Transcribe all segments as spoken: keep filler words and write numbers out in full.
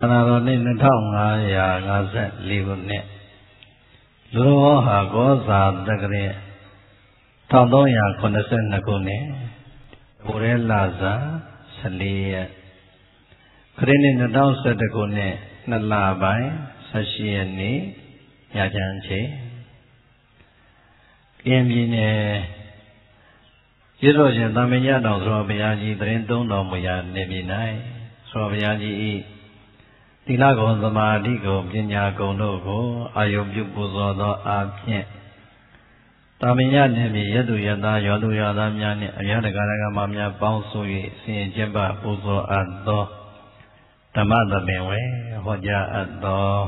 Another name, Tonga, Gazette, Livonet. Luha goza the great Tondoya Condescend Nagone, Urelaza, Salia. Cleaning the downstairs the Gone, Nalabai, Sashi, Yajanche. Yemine Yerojan Damiano, Robiaji, Brendon, Moya, Nebinai, Robiaji. Tilago the Madigo, Pinya Gonogo, Ayobuzo, Abye. Tamia Nemi, Yedu Yada, Yodu Yadamian, Yadagaraga Mamia, Bausui, Sin Jemba, Uzo, Ado, Tamada Mewe, Hoja Ado.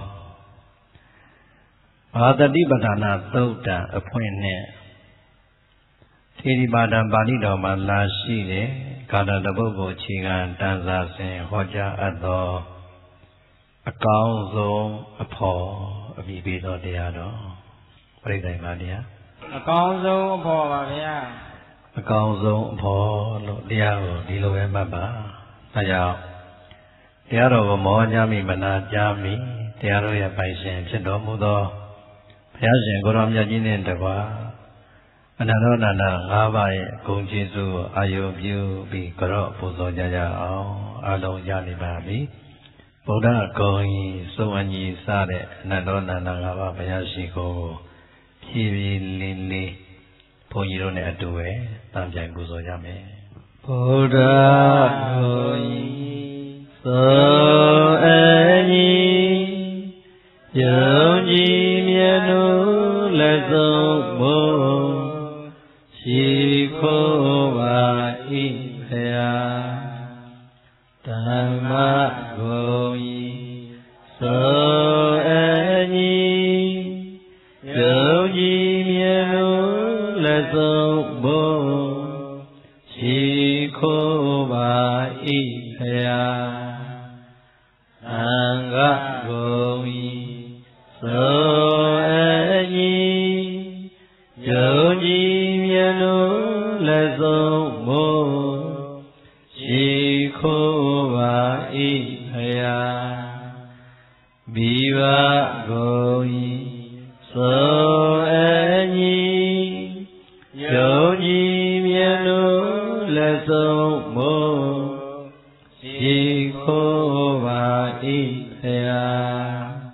Ada di Badana, Tota, a point. Tiri Badan Banido, Malashi, Kada the Bobo, Chigan, Tanza, Hoja Ado. A council, a paw, a baby, or the other. What is that, Madia? A council, a paw, a council, a paw, the other, the low and baba.Aya. The other of more jammy, mana jammy, the other ya paishan, Chedomudo, Piajan, Goram Yajin and the Wa. Another Nana, Hava, Gonjizu, Ayobu, be corrupt, Puzo Jaya, Alo Yali Babi. Buddha going so many Sade, Nadona Nagava Bayashiko, Pivi Lili, Poyone Adue, Tamjan Guzo Yame. Buddha going so any Yogi Miano Lazo Mo, Shikova Ipea. Dhamma Goyi So Any Yogi Miano Lazo Bo Shikova Ipaya Anga Goyi So Any Yogi Miano Lazo Bo Shikova Ipaya Biva Goyi So Any Yogi Miano Lazo Mo Shikova Ipaya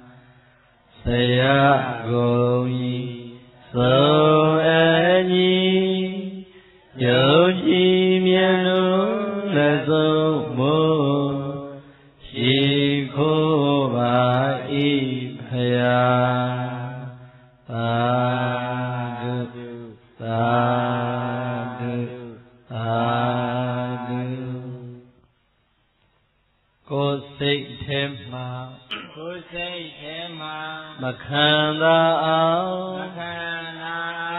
Saya Goyi So Any Yogi Miano Lazo Mo Shikova Ipaya Sadhu Sadhu Sadhu Ko Sait Thema Ko Sait Thema Makhanda Ao Makhanda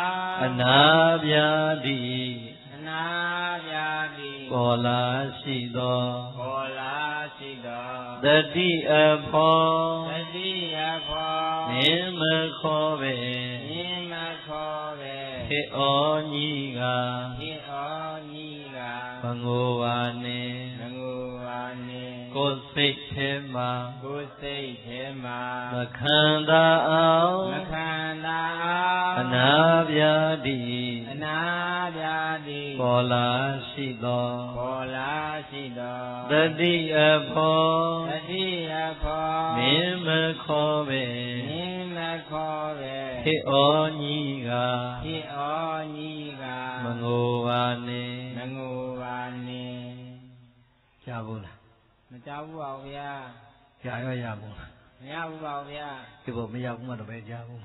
Anavyadi Anavyadi Kola Shido Kola Shido Dati Apho Dati Apho Nima Khove Nima Khove He Oniga He Oniga Mangovane Mangovane Ko Sait Thema Ko Sait Thema Makhanda Ao Makhanda Ao Anavyadi Anavyadi Kola Shido Kola Shido Dati Apho Dati Apho Nima Khove Nima Khove He Oniga He Oniga Mangovane Mangovane Chabula မကြောက်ဘူးပါဗျာ Ya ya ya bu မရဘူးပါဗျာဒီဘမရောက်မှတော့ပဲကြားဘူး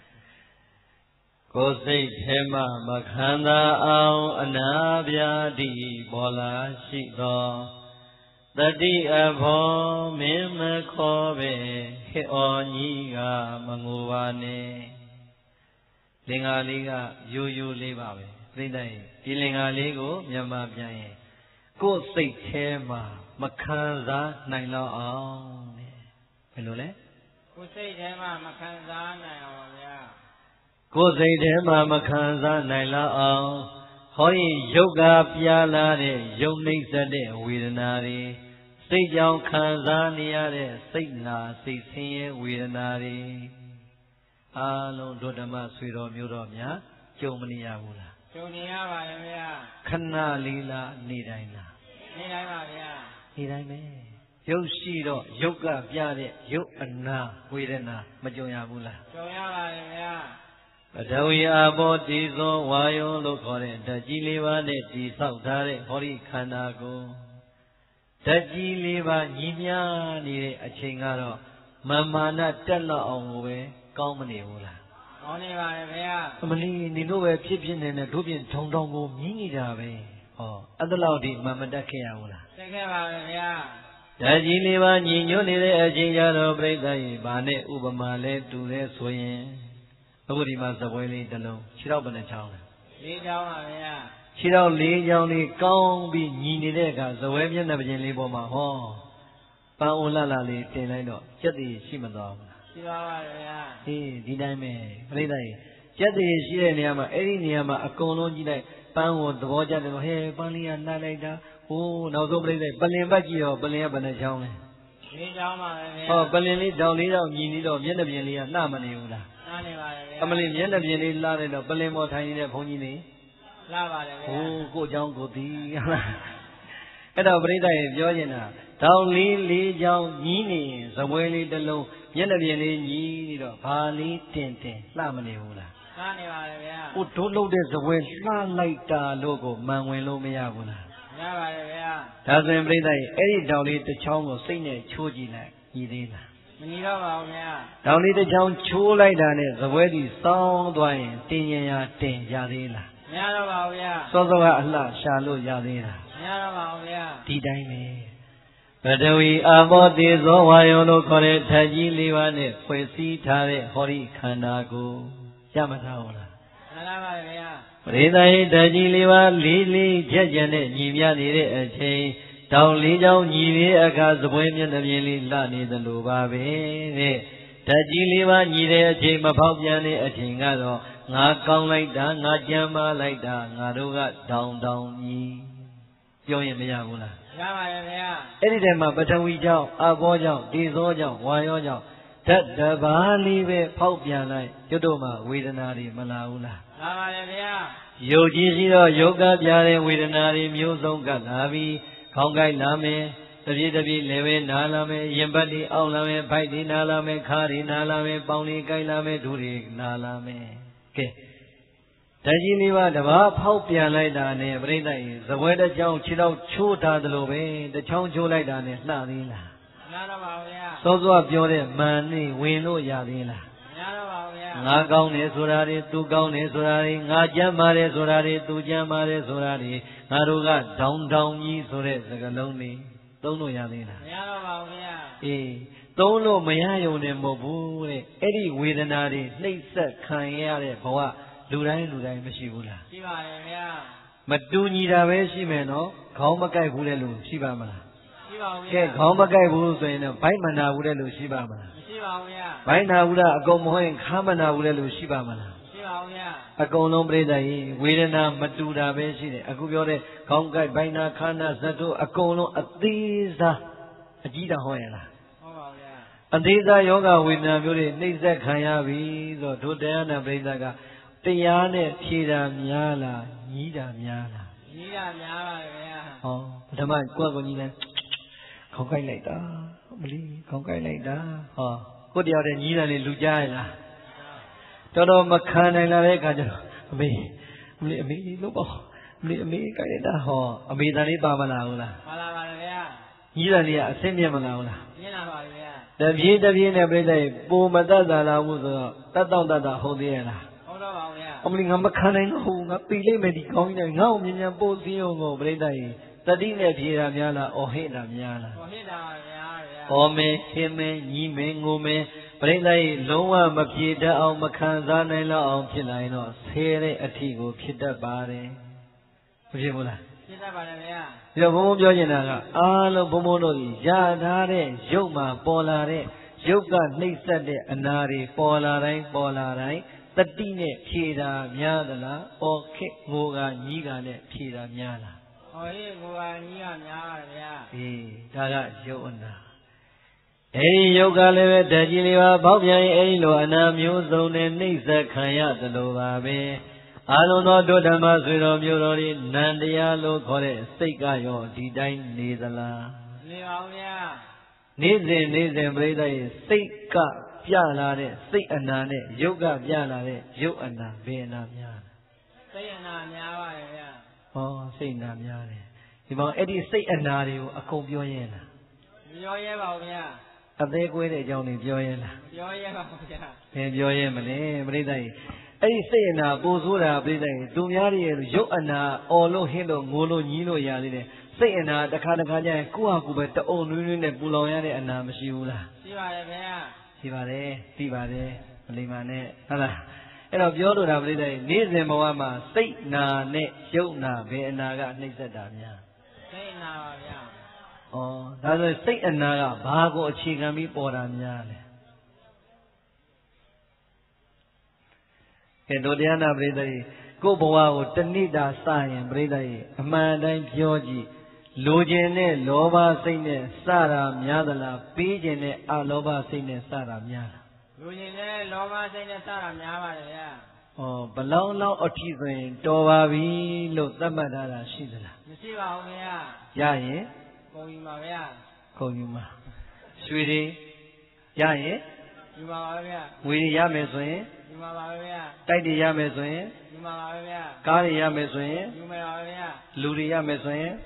ကိုယ်စိတ်ထဲမှမခံသာအောင်အနာပြာတိပေါ်လာရှိသောတတိအဘောမင်းမခေါ်ပဲဟစ်အော်ကြီးကမငိုပါနဲ့လင်္ကာလေးကရိုးရိုးလေးပါပဲသိတဲ့ဒီလင်္ကာလေးကိုမြန်မာပြန်ရင်ကိုယ်စိတ်ထဲမှာမခံစားနိုင်တော့အောင်တဲ့ဘယ်လိုလဲကိုယ်စိတ်ထဲမှာမခံစားနိုင်အောင်ဗျာကိုယ်စိတ်ထဲမှာမခံစားနိုင်တော့အောင်ဟောဒီယုတ်ကပြားလာတဲ့ယုံနှိမ့်ဆက်တဲ့ဝေဒနာတွေစစိတ်ကြောင့်ခံစားနေရတဲ့စိတ်နာစိတ်ဆင်းရဲဝေဒနာတွေအားလုံးဒုဓမ္မဆွေတော်မျိုးတော်များကြုံမနေရဘူးလားကြုံနေရပါတယ်ဗျာခဏလေးလားနေတိုင်းလားနေတိုင်းပါဗျာနေတိုင်းပဲရုပ်ရှိတော့ရုပ်ကပြတဲ့ရုပ်အနာဝေဒနာမကြုံရဘူးလားကြုံရပါတယ်ဗျာပထဝီအာဘောတိဇောဝါယောလို့ခေါ်တဲ့ဓာတ်ကြီးလေးပါးနဲ့တည်ဆောက်ထားတဲ့ဟောဒီခန္ဓာကိုယ်ဓာတ်ကြီးလေးပါးညီမျှနေတဲ့အချိန်ကတော့မမာနတက်လောက်အောင်ကိုပဲကောင်းမနေဘူးလားကောင်းနေပါရဲ့ဗျာအမလီနေလို့ပဲဖြစ်ဖြစ်နေတဲ့တို့ပြင်ထုံထုံကိုမြင်နေတာပဲဟောအဲ့ဒါလောက်ဒီမမတက်ခဲ့ရဘူးလားတက်ခဲ့ပါရဲ့ဗျာဓာတ်ကြီးလေးပါးညီညွတ်နေတဲ့အချိန်ကျတော့ပြိဿရေဘာနဲ့ဥပမာလဲတူလဲဆိုရင်အခုဒီမှာသပွဲလေးတစ်လုံးခြေထောက်ဘယ်နှချောင်းလဲလေးချောင်းပါဗျာခြေထောက်လေးချောင်းလေးကောင်းပြီးညီနေတဲ့အခါသပွဲမျက်နှာပြင်လေးပေါ်မှာဟောပန်းအိုလှလှလေးတင်လိုက်တော့ကြက်တည်ရှိမသွားဘူးရှိပါပါဗျာအေးဒီတိုင်းပဲပြိဿရေကြက်တည်ရှိတဲ့နေရာမှာအဲ့ဒီနေရာမှာအကုန်လုံးကြည့်လိုက်ပန်းကိုသဘောကျတယ်ဟဲ့ပန်းလေးကနှားလိုက်တာဟိုးနောက်ဆုံးပြိဿပလင်ပတ်ကြည့်ရောပလင်ကဘယ်နှချောင်းလဲလေးချောင်းပါဗျာဟောပလင်လေးတောင်လေးတော့ညီနေတော့မျက်နှာပြင်လေးကနှားမနေဘူးလားနှားနေပါရဲ့အမလီမျက်နှာပြင်လေးလှလိုက်တော့ပလင်ပေါ်ထိုင်နေတဲ့ဘုန်းကြီးနေလှပါတယ်ဗျာဟိုးကိုเจ้าကိုတီးအဲ့တော့ပြိဿရေပြောနေတာတောင်လေးလေးချောင်းညီးနေရင်သပွဲလေးတစ်လုံးမျက်နှာပြင်လေးညီးနေတော့ဘာလေးတင်တင်လှမနေဘူးလားလှနေပါရဲ့ဗျာဟိုတို့လှုပ်တဲ့သပွဲလှလိုက်တာလို့ကိုမှန်ဝင်လို့မရဘူးလားရပါတယ်ဗျာဒါဆိုရင်ပြိဿရေအဲ့ဒီတောင်လေးတစ်ချောင်းကိုစိတ်နဲ့ချိုးကြည့်လိုက်ညီသေးလားမညီတော့ပါဘူးဗျာတောင်လေးတစ်ချောင်းချိုးလိုက်တာနဲ့သပွဲကြီးစောင်းသွားရင်တင်ရင်ရတင်ရသေးလားမရတော့ပါဘူးဗျာစောစောကအလှရှာလို့ရသေးလားမရတော့ပါဘူးဗျာဒီတိုင်းပဲပထဝီအာဘောတိဇောဝါယောလို့ခေါ်တဲ့ဓာတ်ကြီးလေးပါးနဲ့ဖွဲ့စည်းထားတဲ့ဟောဒီခန္ဓာကိုရမထားဘူးလားမှန်ပါပါဗျာပရိသဟိဓာတ်ကြီးလေးပါးလေးလေးချက်ချက်နဲ့ညီမြနေတဲ့အချိန်တောင်လေးချောင်းညီပြီးအခါသပွဲမျက်နှာပြင်လေးလှနေသလိုပါပဲတဲ့ဓာတ်ကြီးလေးပါးညီတဲ့အချိန်မဖောက်ပြန်တဲ့အချိန်ကတော့ငါကောင်းလိုက်တာငါကြမ်းမာလိုက်တာငါတို့ကတောင်တောင်ကြီးပြောရင်မရဘူးလားရပါရဲ့ဗျာအဲ့ဒီတည်းမှာပထဝီကြောင့်အဘောကြောင့်တေဇောကြောင့်ဝါယောကြောင့်ဓာတ်တဘာလေးပဲဖောက်ပြန်လိုက်ကျွတ်တို့မှာဝေဒနာတွေမလာဘူးလားလာပါရဲ့ဗျာယုတ်ကြည်ရှိတော့ယုတ်ကပြတဲ့ဝေဒနာတွေမျိုးစုံကလာပြီးခေါင်းကိုက်လာမယ်တပြေးတပြေးလည်းပဲနားလာမယ်ရင်ပတ်တွေအောက်လာမယ်ဗိုက်တွေနားလာမယ်ခါးတွေနားလာမယ်ပေါင်တွေကိုက်လာမယ်ဒူတွေနားလာမယ်ကဲဓာတ်ကြီးလေးပါးတဘာဖောက်ပြန်လိုက်တာနဲ့ပြိဿရေသပွဲတစ်ချောင်းခြေတော့ချိုးထားသလိုပဲတစ်ချောင်းချိုးလိုက်တာနဲ့လှသေးလားမရတော့ပါဘူးဗျာစောစောပြောတဲ့မန်နေဝင်လို့ရသေးလားမရတော့ပါဘူးဗျာငါကောင်းတယ်ဆိုတာတွေသူကောင်းတယ်ဆိုတာတွေငါကြမ်းပါတယ်ဆိုတာတွေသူကြမ်းပါတယ်ဆိုတာတွေငါတို့ကဒေါင်ဒေါင်ကြီးဆိုတဲ့စကားလုံးတွေသုံးလို့ရသေးလားမရတော့ပါဘူးဗျာအေးသုံးလို့မရရုံနဲ့မဟုတ်ဘူးတဲ့အဲ့ဒီဝေဒနာတွေနှိပ်စက်ခံရတဲ့ဘဝလူတိုင်းလူတိုင်းမရှိဘူးလားရှိပါရဲ့ဗျာမတူညီတာပဲရှိမယ်နော်ခေါင်းမကိုက်ဘူးတဲ့လူရှိပါမလားရှိပါဘူးဗျာကဲခေါင်းမကိုက်ဘူးဆိုရင်တော့ဘိုက်မနာဘူးတဲ့လူရှိပါမလားမရှိပါဘူးဗျာဘိုက်နာဘူးလားအကုန်မဟုတ်ရင်ခါမနာဘူးတဲ့လူရှိပါမလားရှိပါဘူးဗျာအကုန်လုံးပြိဿရေဝေဒနာမတူတာပဲရှိတယ်အခုပြောတဲ့ခေါင်းကိုက်ဘိုက်နာခါနာဇတ်တို့အကုန်လုံးအသေးစားအကြီးတာဟောရလားဟုတ်ပါဗျာအသေးစားယောဂဝေဒနာမျိုးတွေနှိမ့်ဆက်ခံရပြီဆိုတော့ဒုတရားနာပြိဿကတရားနဲ့ဖြေတာများလားညီးတာများလားညီးတာများပါဗျာဟောပထမကိုယ့်ကိုညီးလိုက်ခေါင်းကိုက်လိုက်တာမလီခေါင်းကိုက်လိုက်တာဟောကိုတရားတဲ့ညီးတာလေးလူကြားရလားတော်တော်မခံနိုင်လာတဲ့အခါကျတော့အမေအမေအမေလို့ပေါ့အမေအမေကိုက်လိုက်တာဟောအမေတန်လေးပါမလားဟုတ်လားပါလာပါဗျာညီးတာလေးကအဆင့်မြင့်မလားဟုတ်လားမြင့်လာပါဗျာတပြေးတပြေးနဲ့ပြိဿရေပုံမတတ်တာလားဘူးဆိုတော့တတ်တော့တတ်တာဟုတ်သေးရဲ့လားအမလီငါမခံနိုင်တော့ဘူးငါပြီလိုက်မယ်ဒီကောင်းကြီးနဲ့ငါ့ကိုမြင်မြန်ပို့စည်းအောင်ကိုပြိဿရေတတိနဲ့ဖြေတာများလားအော်ဟိတာများလားအော်ဟိတာပါဗျာအော်မင်းဟင်းမင်းညီးမင်းငိုမင်းပြိဿရေလုံးဝမဖြေတတ်အောင်မခံစားနိုင်တော့အောင်ဖြစ်လာရင်တော့ဆဲတဲ့အထီကိုဖြစ်တတ်ပါတယ်မဖြစ်ဘူးလားဖြစ်တတ်ပါတယ်ဗျာဒီတော့ဘုံဘုံပြောချင်တာကအားလုံးဘုံဘုံတို့ကြီးရထားတဲ့ရုပ်မှာပေါ်လာတဲ့ရုပ်ကနှိမ့်ဆက်တဲ့အနာတွေပေါ်လာတိုင်းပေါ်လာတိုင်းတတိနဲ့ဖြေတာများသလားအော်ခက်ငိုကညီးကနဲ့ဖြေတာများလားဩဟောဒီကိုယ်ကကြီးကများပါဗျာအေးဒါကယုတ်အနာအဲဒီယုတ်ကလည်းပဲဓာတ်ကြီးလေးပါပေါက်ပြန်ရင်အဲဒီလိုအနာမျိုးစုံနဲ့နှိမ့်ဆက်ခံရသလိုပါပဲအာလုံးသောဒုဓမ္မဆွေတော်မျိုးတော်တွေနန္တရားလို့ခေါ်တဲ့စိတ်ကရောဒီတိုင်းနေသလားနေပါဗျာနေ့စဉ်နေ့စဉ်ပြိဿရဲ့စိတ်ကပြလာတဲ့စိတ်အနာနဲ့ယုတ်ကပြလာတဲ့ယုတ်အနာဘယ်အနာများစိတ်အနာများပါရဲ့ဗျာဟောစိတ်အနာများတယ်ဒီမှာအဲ့ဒီစိတ်အနာတွေကိုအကုန်ပြောရဲလားပြောရဲပါဗျာအသေးကွဲတဲ့အကြောင်းတွေပြောရဲလားပြောရဲပါဗျာဘယ်ပြောရဲမလဲပြိဿရဲ့အဲ့ဒီစိတ်အနာပိုဆိုးတာပြိဿရဲ့သူများတွေရဲ့ရုပ်အနာအော်လို့ဟင်းလို့ငိုလို့ညီးလို့ရသေးတယ်စိတ်အနာတစ်ခါတစ်ခါကျရင်ကိုယ့်ဟာကိုယ်ပဲတအုံနွေးနွေးနဲ့ပူလောင်ရတဲ့အနာမရှိဘူးလားရှိပါတယ်ဗျာရှိပါတယ်သိပါတယ်မလိမ္မာနဲ့ဟုတ်လားအဲ့တော့ပြောလို့တာပြိဿရဲ့နေ့စဉ်ဘဝမှာစိတ်နာနဲ့ရုပ်နာဘယ်အနာကနှိမ့်ဆက်တာများစိတ်နာပါဗျာဩဒါဆိုစိတ်အနာကဘာကိုအခြေခံပြီးပေါ်တာများလဲကဲတို့တရားနာပရိသတ်ကြီးကိုယ်ဘဝကိုတဏိတာစရင်ပရိသတ်ကြီးအမှန်တိုင်းပြောကြည့်လိုချင်တဲ့လောဘစိတ်နဲ့စတာများသလားပေးချင်တဲ့အလောဘစိတ်နဲ့စတာများလားလိုချင်တဲ့လောဘစိတ်နဲ့စတာများပါတယ်ဗျာဩဘလောင်းလောင်းအထီးဆိုရင်တော်ပါပြီလို့သတ်မှတ်ထားတာရှိသလားမရှိပါဘူးဗျာရရင်ကုန်ယူပါဗျာကုန်ယူမှာရွှေတွေရရင်ယူပါပါဗျာငွေရမယ်ဆိုရင်ယူပါပါဗျာတိုက်တွေရမယ်ဆိုရင်ယူပါပါဗျာကားတွေရမယ်ဆိုရင်ယူပါပါဗျာလူတွေရမယ်ဆိုရင်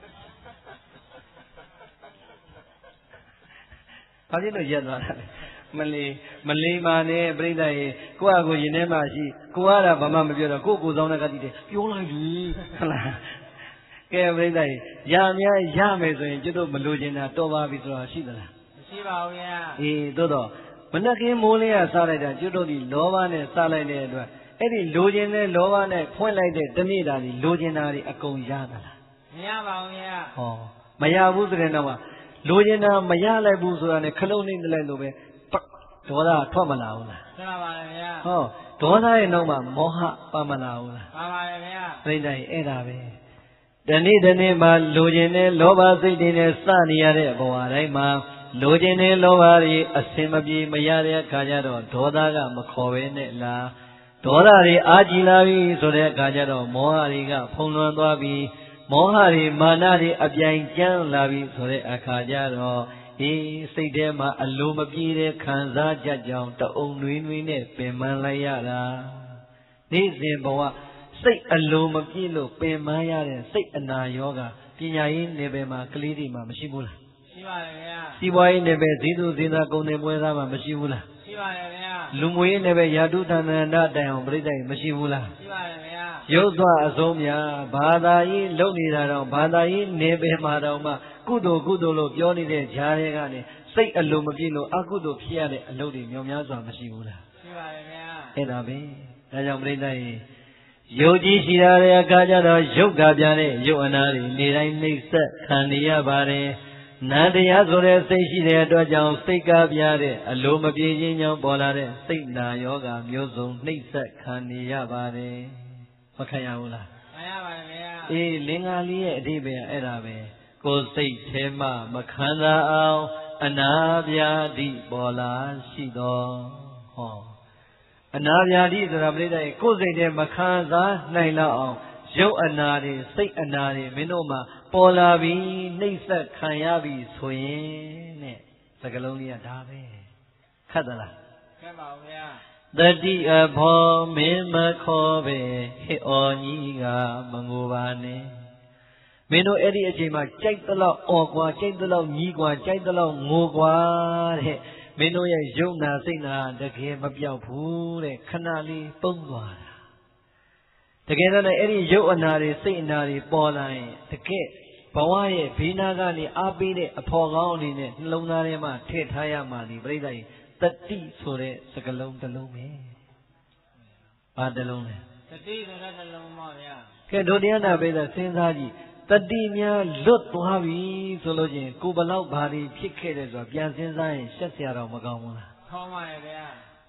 ဘာဖြစ်လို့ရက်သွားတာလဲမလီမလီမာနဲ့ပြိဿရေကိုယ့်အကိုရင်ထဲမှာရှိကိုကတာဘာမှမပြောတော့ကိုယ့်ကိုယ်ဆောင်တဲ့ကတိတယ်ပြောလိုက်ပြီဟုတ်လားကဲပြိဿရေရများရမယ်ဆိုရင်ကျွတ်တို့မလိုချင်တာတော်ပါပြီဆိုတာရှိသလားမရှိပါဘူးဗျာအေးသို့တော့မနှက်ကင်းမိုးလေးကစားလိုက်တာကျွတ်တို့ဒီလောဘနဲ့စားလိုက်တဲ့အတွက်အဲ့ဒီလိုချင်တဲ့လောဘနဲ့ဖွင့်လိုက်တဲ့တနေ့တာဒီလိုချင်တာတွေအကုန်ရသလားမရပါဘူးဗျာဟောမရဘူးဆိုတဲ့တော့လိုချင်တာမရလိုက်ဘူးဆိုတာနဲ့ခလုံးနေလိုက်လို့ပဲဒေါသထွက်မလာဘူးလားထွက်ပါပါဗျာဟောဒေါသရဲ့နောက်မှာမောဟပါမလာဘူးလားပါပါတယ်ဗျာပြိဿကြီးအဲ့ဒါပဲတနေ့တနေ့မှာလိုချင်တဲ့လောဘစိတ်တွေနဲ့စနေရတဲ့ဘဝတိုင်းမှာလိုချင်တဲ့လောဘတွေအစင်မပြေမရတဲ့အခါကျတော့ဒေါသကမခေါ်ပဲနဲ့လားဒေါသတွေအာကြည်လာပြီဆိုတဲ့အခါကျတော့မောဟတွေကဖုံးလွှမ်းသွားပြီးမောဟတွေမာနတွေအပြိုင်ကျန်းလာပြီဆိုတဲ့အခါကျတော့အေးစိတ်ထဲမှာအလိုမပြေတဲ့ခံစားချက်ကြောင့်တအုံနွေးနွေးနဲ့ပင်ပန်းလိုက်ရတာနေ့စဉ်ဘဝစိတ်အလိုမပြေလို့ပင်ပန်းရတဲ့စိတ်အနာယောဂပညာရေးနယ်ပယ်မှာကလေးတွေမှာမရှိဘူးလားရှိပါတယ်ဗျာစီးပွားရေးနယ်ပယ်ဇီးသူဇင်းသားကုန်တယ်ပွဲသားမှာမရှိဘူးလားရှိပါတယ်ဗျာလူမှုရေးနယ်ပယ်ယာတုသန္တန္တတိုင်အောင်ပြိဿကြီးမရှိဘူးလားရှိပါတယ်ဗျာရုပ်သွားအဆုံးများဘာသာရေးလုပ်နေတာတော့ဘာသာရေးနယ်ပယ်မှာတော့မှကုသိုလ်ကုသိုလ်လို့ပြောနေတဲ့ဂျားတွေကနေစိတ်အလိုမပြည့်လို့အကုသိုလ်ဖြစ်ရတဲ့အလုပ်တွေမြောင်များစွာမရှိဘူးလားရှိပါတယ်ဗျာအဲ့ဒါပဲဒါကြောင့်ပြိဿကြီးယုတ်ကြီးရှိတာတဲ့အခါကျတော့ယုတ်ကပြတဲ့ယုတ်အနာတွေနေတိုင်းနှိမ့်ဆက်ခံနေရပါတယ်နန္တရားဆိုတဲ့စိတ်ရှိတဲ့အတွက်ကြောင့်စိတ်ကပြတဲ့အလိုမပြေခြင်းကြောင့်ပေါ်လာတဲ့စိတ်နာယောဂမျိုးစုံနှိမ့်ဆက်ခံနေရပါတယ်မခံရဘူးလားခံရပါတယ်ဗျာအေးလင်္ကာလေးရဲ့အဓိပ္ပာယ်အဲ့ဒါပဲကိုယ်စိတ်ထဲမှမခံစားအောင်အနာဗျာတိပေါ်လာရှိတော်ဟောအနာဗျာတိဆိုတာပြိဿရဲ့ကိုယ်စိတ်ထဲမခံစားနိုင်လောက်အောင်ရုပ်အနာတွေစိတ်အနာတွေမင်းတို့မှာပေါ်လာပြီးနှိမ့်ဆက်ခံရပြီဆိုရင်တဲ့စကလုံးလေးကဒါပဲခတ်သလားခတ်ပါဗျာတတိအဖောမင်းမခေါ်ပဲဟစ်အော်ကြီးကမငိုပါနဲ့မင်းတို့အဲ့ဒီအချိန်မှာကြိုက်သလောက်အော်ကွာကြိုက်သလောက်ညီးကွာကြိုက်သလောက်ငိုကွာတဲ့မင်းတို့ရဲ့ယုံနာစိတ်နာတကယ်မပြောက်ဘူးတဲ့ခဏလေးပုံသွားတာတကယ်တော့အဲ့ဒီရုပ်အနာတွေစိတ်အနာတွေပေါ်လာရင်တကယ်ဘဝရဲ့ဘေးနာကနေအားပေးတဲ့အဖော်ကောင်းအနေနဲ့နှလုံးသားထဲမှာထည့်ထားရမှဒီပြိဿကြီးတတိဆိုတဲ့စကလုံးတစ်လုံးပဲဘာတစ်လုံးလဲတတိဆိုတဲ့တစ်လုံးပါဗျာကဲတို့တရားနာပိဿစဉ်းစားကြည့်တတိများလွတ်သွားပြီဆိုလို့ချင်းကိုဘလောက်ဘာတွေဖြစ်ခဲ့တယ်ဆိုတာပြန်စဉ်းစားရင်ရှက်စရာတော့မကောင်းဘူးလားကောင်းပါရဲ့ဗျာ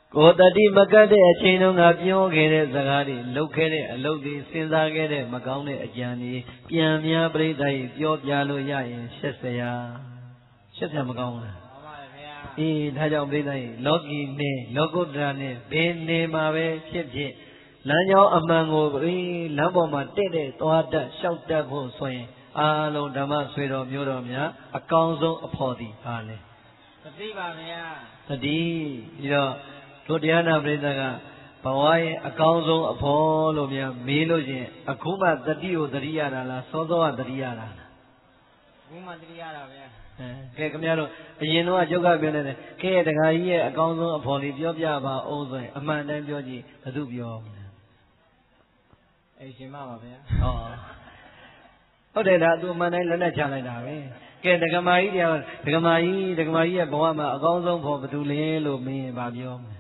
ကိုတတိမကတ်တဲ့အချိန်တုန်းကပြောခဲ့တဲ့စကားတွေလုပ်ခဲ့တဲ့အလုပ်တွေစဉ်းစားခဲ့တဲ့မကောင်းတဲ့အကြံတွေပြန်များပြိဿကြီးပြောပြလို့ရရင်ရှက်စရာရှက်စရာမကောင်းဘူးလားမှန်ပါတယ်ဗျာအေးဒါကြောင့်ပြိဿကြီးလောကီနဲ့လောကုတ္တရာနဲ့ဘယ်နေမှာပဲဖြစ်ဖြစ်လမ်းကြောင်းအမှန်ကိုအေးလမ်းပေါ်မှာတဲ့တဲ့သွားတတ်လျှောက်တတ်ဖို့ဆိုရင်အားလုံးဓမ္မဆွေတော်မျိုးတော်များအကောင်းဆုံးအဖို့ဒီပါလေသတိပါဗျာသတိပြီးတော့တို့တရားနာပရိသတ်ကဘဝရဲ့အကောင်းဆုံးအဖို့လို့များမေးလို့ချင်းအခုမှသတိကိုသတိရတာလားစောစောကသတိရတာလားအခုမှသတိရတာဗျာအဲကဲခင်ဗျားတို့အရင်တော့ကျုပ်ကပြောနေတယ်ကဲတခါကြီးရဲ့အကောင်းဆုံးအဖို့လေးပြောပြပါအောင်ဆိုရင်အမှန်တမ်းပြောကြည့်ဘယ်သူပြောအဲ့ရှင်မပါဗျာဟောဟုတ်တယ်ဒါသူအမှန်တိုင်းလက်နဲ့ချလိုက်တာပဲကဲဒကမာကြီးတရားဒကမာကြီးဒကမာကြီးရဲ့ဘဝမှာအကောင်းဆုံးဖို့ဘယ်သူလဲလို့မင်းဗာပြောမလဲ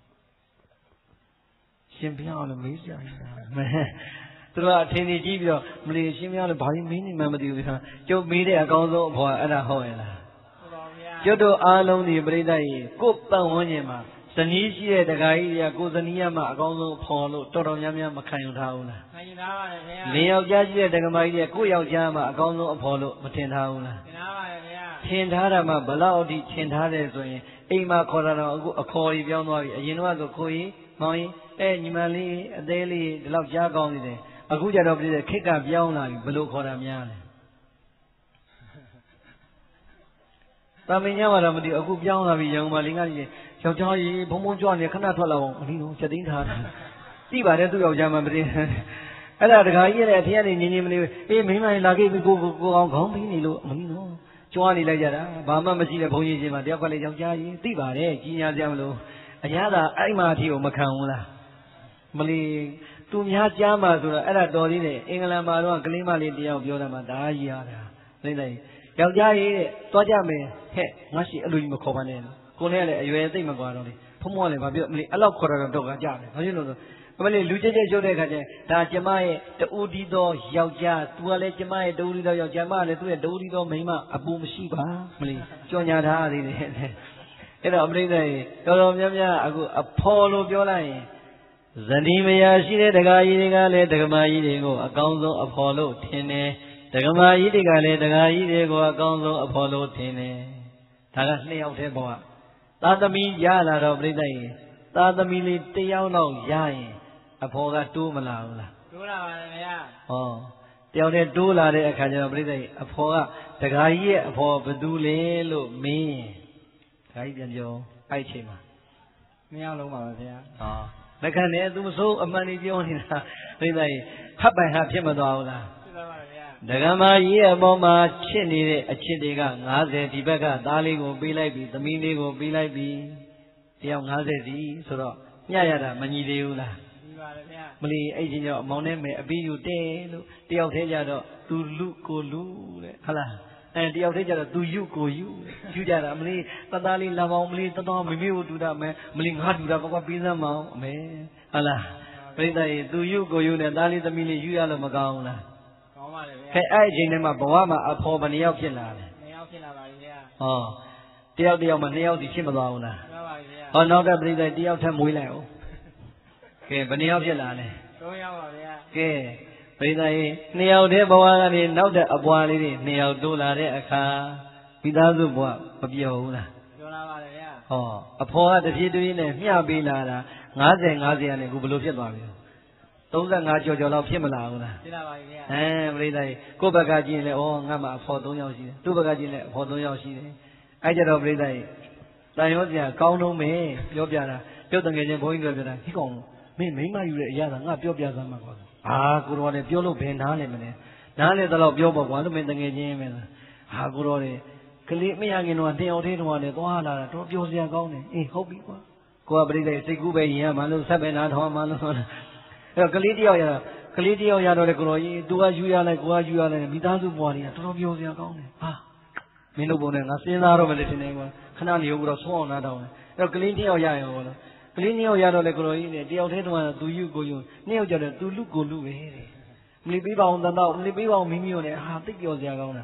ရှင်ဘုရားလည်းမေးကြရင်မဲသူတို့ကအထင်ကြီးကြည့်ပြီးတော့မလီရှင်ဘုရားလည်းဘာလို့မင်းနေမှမသိဘူးခါကျုပ်မေးတဲ့အကောင်းဆုံးအဖို့အဲ့ဒါဟုတ်ရဲ့လားဟုတ်ပါဗျာကျုပ်တို့အားလုံးဒီပြိဿကြီးကိုယ်ပတ်ဝန်းကျင်မှာဇနီးရှိတဲ့ဒကာကြီးတွေကကိုယ်ဇနီးရမှအကောင်းဆုံးဖော်လို့တော်တော်များများမခံယူထားဘူးလားခံယူထားပါတယ်ဗျာလင်းယောက်ျားရှိတဲ့ဒကမာကြီးတွေကကိုယ့်ယောက်ျားမှအကောင်းဆုံးအဖော်လို့မထင်ထားဘူးလားထင်ထားပါတယ်ဗျာထင်ထားတာမှဘလောက်အထိထင်ထားတယ်ဆိုရင်အိမ်မှာခေါ်တာတော့အခုအခေါ်ကြီးပြောင်းသွားပြီအရင်တော့ဆိုကိုကြီးမောင်ကြီးအဲညီမလေးအသေးလေးဒီလောက်ကြားကောင်းနေတယ်အခုကြတော့ပြည်တဲ့ခက်ကပြောင်းလာပြီဘလို့ခေါ်တာများလဲတာမင်းညမှာတော့မသိအခုပြောင်းလာပြီရောင်မလေးကကြီးယောက်ျားကြီးဘုံဘုံကြွနေခဏထွက်လာအောင်အလီတော့ချက်သိမ်းထားတယ်သိပါတယ်သူ့ယောက်ျားမှမသိအဲ့ဒါတခါကြီးရဲ့အထက်ကနေညင်ညင်မလေးအေးမိန်းမလေးလာခဲ့ပြီကိုကိုကိုအောင်ခေါင်းပြီးနေလို့အလီတော့ကြွားနေလိုက်ကြတာဘာမှမရှိတဲ့ဘုံကြီးချင်းမှတယောက်ကလေးယောက်ျားကြီးသိပါတယ်ကြီးညာစရာမလိုအရသာအဲ့မှအထီကိုမခံဘူးလားမလီသူများကြားမှာဆိုတော့အဲ့ဒါတော်သေးတယ်အင်္ဂလန်မှာတော့ကလေးမလေးတယောက်ပြောတာမှဒါကြီးရတာလိမ့်လိုက်ယောက်ျားကြီးတဲ့သွားကြမယ်ဟဲ့ငါရှိအလိုကြီးမခေါ်ပါနဲ့ကိုနဲ့လည်းအရွယ်သိမ့်မကွာတော့လေဖုံးမောကလည်းဘာပြောမလီအဲ့လောက်ခေါ်တော့တော့ကကြတယ်ဘာဖြစ်လို့လဲအမလေးလူကျက်ကျက်ရှုပ်တဲ့ခါကျရင်ဒါကျမရဲ့တူဒီသောယောက်ျားသူကလည်းကျမရဲ့တူဒီသောယောက်ျားမလည်းသူ့ရဲ့တူဒီသောမိန်းမအပူမရှိပါမလီကြော်ညာထားသေးတယ်အဲ့တော့အမလေးတွေတော်တော်များများအခုအဖော်လို့ပြောလိုက်ရင်ဇနီးမယားရှိတဲ့ဒကာကြီးတွေကလည်းဒကမာကြီးတွေကိုအကောင်းဆုံးအဖော်လို့ထင်တယ်ဒကမာကြီးတွေကလည်းဒကာကြီးတွေကိုအကောင်းဆုံးအဖော်လို့ထင်တယ်ဒါကနှစ်ယောက်တည်းဘဝသာသမီရလာတော့ပြိဿကြီးသာသမီလေးတယောက်တော့ရရင်အဖော်ကတိုးမလာဘူးလားတိုးလာပါတယ်ဗျာဟောတယောက်တည်းတိုးလာတဲ့အခါကျတော့ပြိဿကြီးအဖော်ကဒကာကြီးရဲ့အဖော်ဘယ်သူလဲလို့မင်းဒကာကြီးပြန်ပြောအဲ့ချိန်မှာနှစ်ယောက်လုံးပါပဲဗျာဟောလက်ခံတယ်သူမစိုးအမှန်ကြီးပြောနေတာပြိဿကြီးဟပ်ပိုင်ဟာဖြစ်မသွားဘူးလားဖြစ်သွားပါဗျာဒကမာကြီးရဲ့အပေါ်မှာချစ်နေတဲ့အချစ်တွေကငါးဆယ်ဒီဘက်ကသားလေးကိုပေးလိုက်ပြီသမီးလေးကိုပေးလိုက်ပြီတယောက်ငါးဆယ်စီဆိုတော့ညရတာမညီသေးဘူးလားညီပါတယ်ဗျာမလီအဲ့ချင်းကြောင့်အမောင်နဲ့မယ်အပီးယူတဲလို့တယောက်သေးကြတော့သူလူကိုလူတဲ့ဟုတ်လားအဲတယောက်သေးကြတော့သူယူကိုယူယူကြတာမလီတသားလေးလာပေါင်းမလီတတော်မိမိကိုတူတာမယ်မလီငါတူတာကွာပေးစမ်းမအောင်အမေဟုတ်လားပြိဿရေသူယူကိုယူနဲ့သားလေးသမီးလေးယူရလို့မကောင်းဘူးလားကောင်းပါတယ်ဗျာခဲအဲ့အချိန်ထဲမှာဘဝမှာအဖော်ဘယ်နှယောက်ဖြစ်လာလဲနှစ်ယောက်ဖြစ်လာပါပြီဗျာဟောတယောက်တယောက်မှာနှစ်ယောက်စီဖြစ်မသွားဘူးလားမှန်ပါဗျာဟောနောက်တဲ့ပြိဿတယောက်ထပ်မွေးလိုက်အောင်ကဲဘယ်နှယောက်ဖြစ်လာလဲသုံးယောက်ပါဗျာကဲပြိဿရေနှစ်ယောက်တည်းဘဝကနေနောက်တဲ့အပွားလေးတွေနှစ်ယောက်တိုးလာတဲ့အခါမိသားစုဘဝမပြောဘူးလားပြောလာပါတယ်ဗျာဟောအဖော်ကတဖြည်းဖြည်းနဲ့မျှပေးလာတာငါးဆယ်ငါးဆယ်ကနေအခုဘယ်လိုဖြစ်သွားပြီသုံးဆယ့်ငါးကျော်ကျော်လောက်ဖြစ်မလာဘူးလားဖြစ်လာပါပြီဗျာအဲပြိဿရေကိုယ့်ဘက်ကကြည့်ရင်လည်းဩငါ့မှာအဖော်သုံးယောက်ရှိတယ်သူ့ဘက်ကကြည့်ရင်လည်းအဖော်သုံးယောက်ရှိတယ်အဲကြတော့ပြိဿရေတန်ရောစရာကောင်းတော့မယ်ပြောပြတာပြုတ်တငယ်ချင်းဘုန်းကြီးပြောပြတာဒီကောင်မင်းမိမယူတဲ့အရာကငါပြောပြစမ်းမှာကွာအာကိုတော်လည်းပြောလို့ဘယ်နားလဲမလဲနားလဲတော့ပြောပေါ့ကွာလို့မင်းတငယ်ချင်းပဲလားဟာကိုတော်လည်းကလေးမရခင်တော့တင်အောင်သေးတော့လည်းသွားလာတာတော့ပြောစရာကောင်းတယ်အေးဟုတ်ပြီကွာကိုကပြိဿစိတ်ကူးပဲရင်ရမှလို့ဆက်ပဲနားထောင်မှလို့အဲ့တော့ကလေးတယောက်ရကလေးတယောက်ရတော့လေကိုတော်ကြီး तू ကယူရလိုက်ကိုကယူရလိုက်မိသားစုဘွားတွေကတော်တော်ပြောစရာကောင်းတယ်ဟာမင်းတို့ပုံနဲ့ငါစဉ်းစားတော့မလဲထင်တယ်ကွာခဏနေဦးတော့ဆုံးအောင်နားထောင်တယ်အဲ့တော့ကလေးတယောက်ရရောလို့ကလေးနှစ်ယောက်ရတော့လေကိုတော်ကြီးနဲ့တယောက်တည်းတော့သူယူကိုယူနှစ်ယောက်ကြတော့သူလူကိုလူပဲတဲ့မလီပေးပါအောင်တတော့မလီပေးပါအောင်မိမိရောနဲ့ဟာသိပြောစရာကောင်းတာ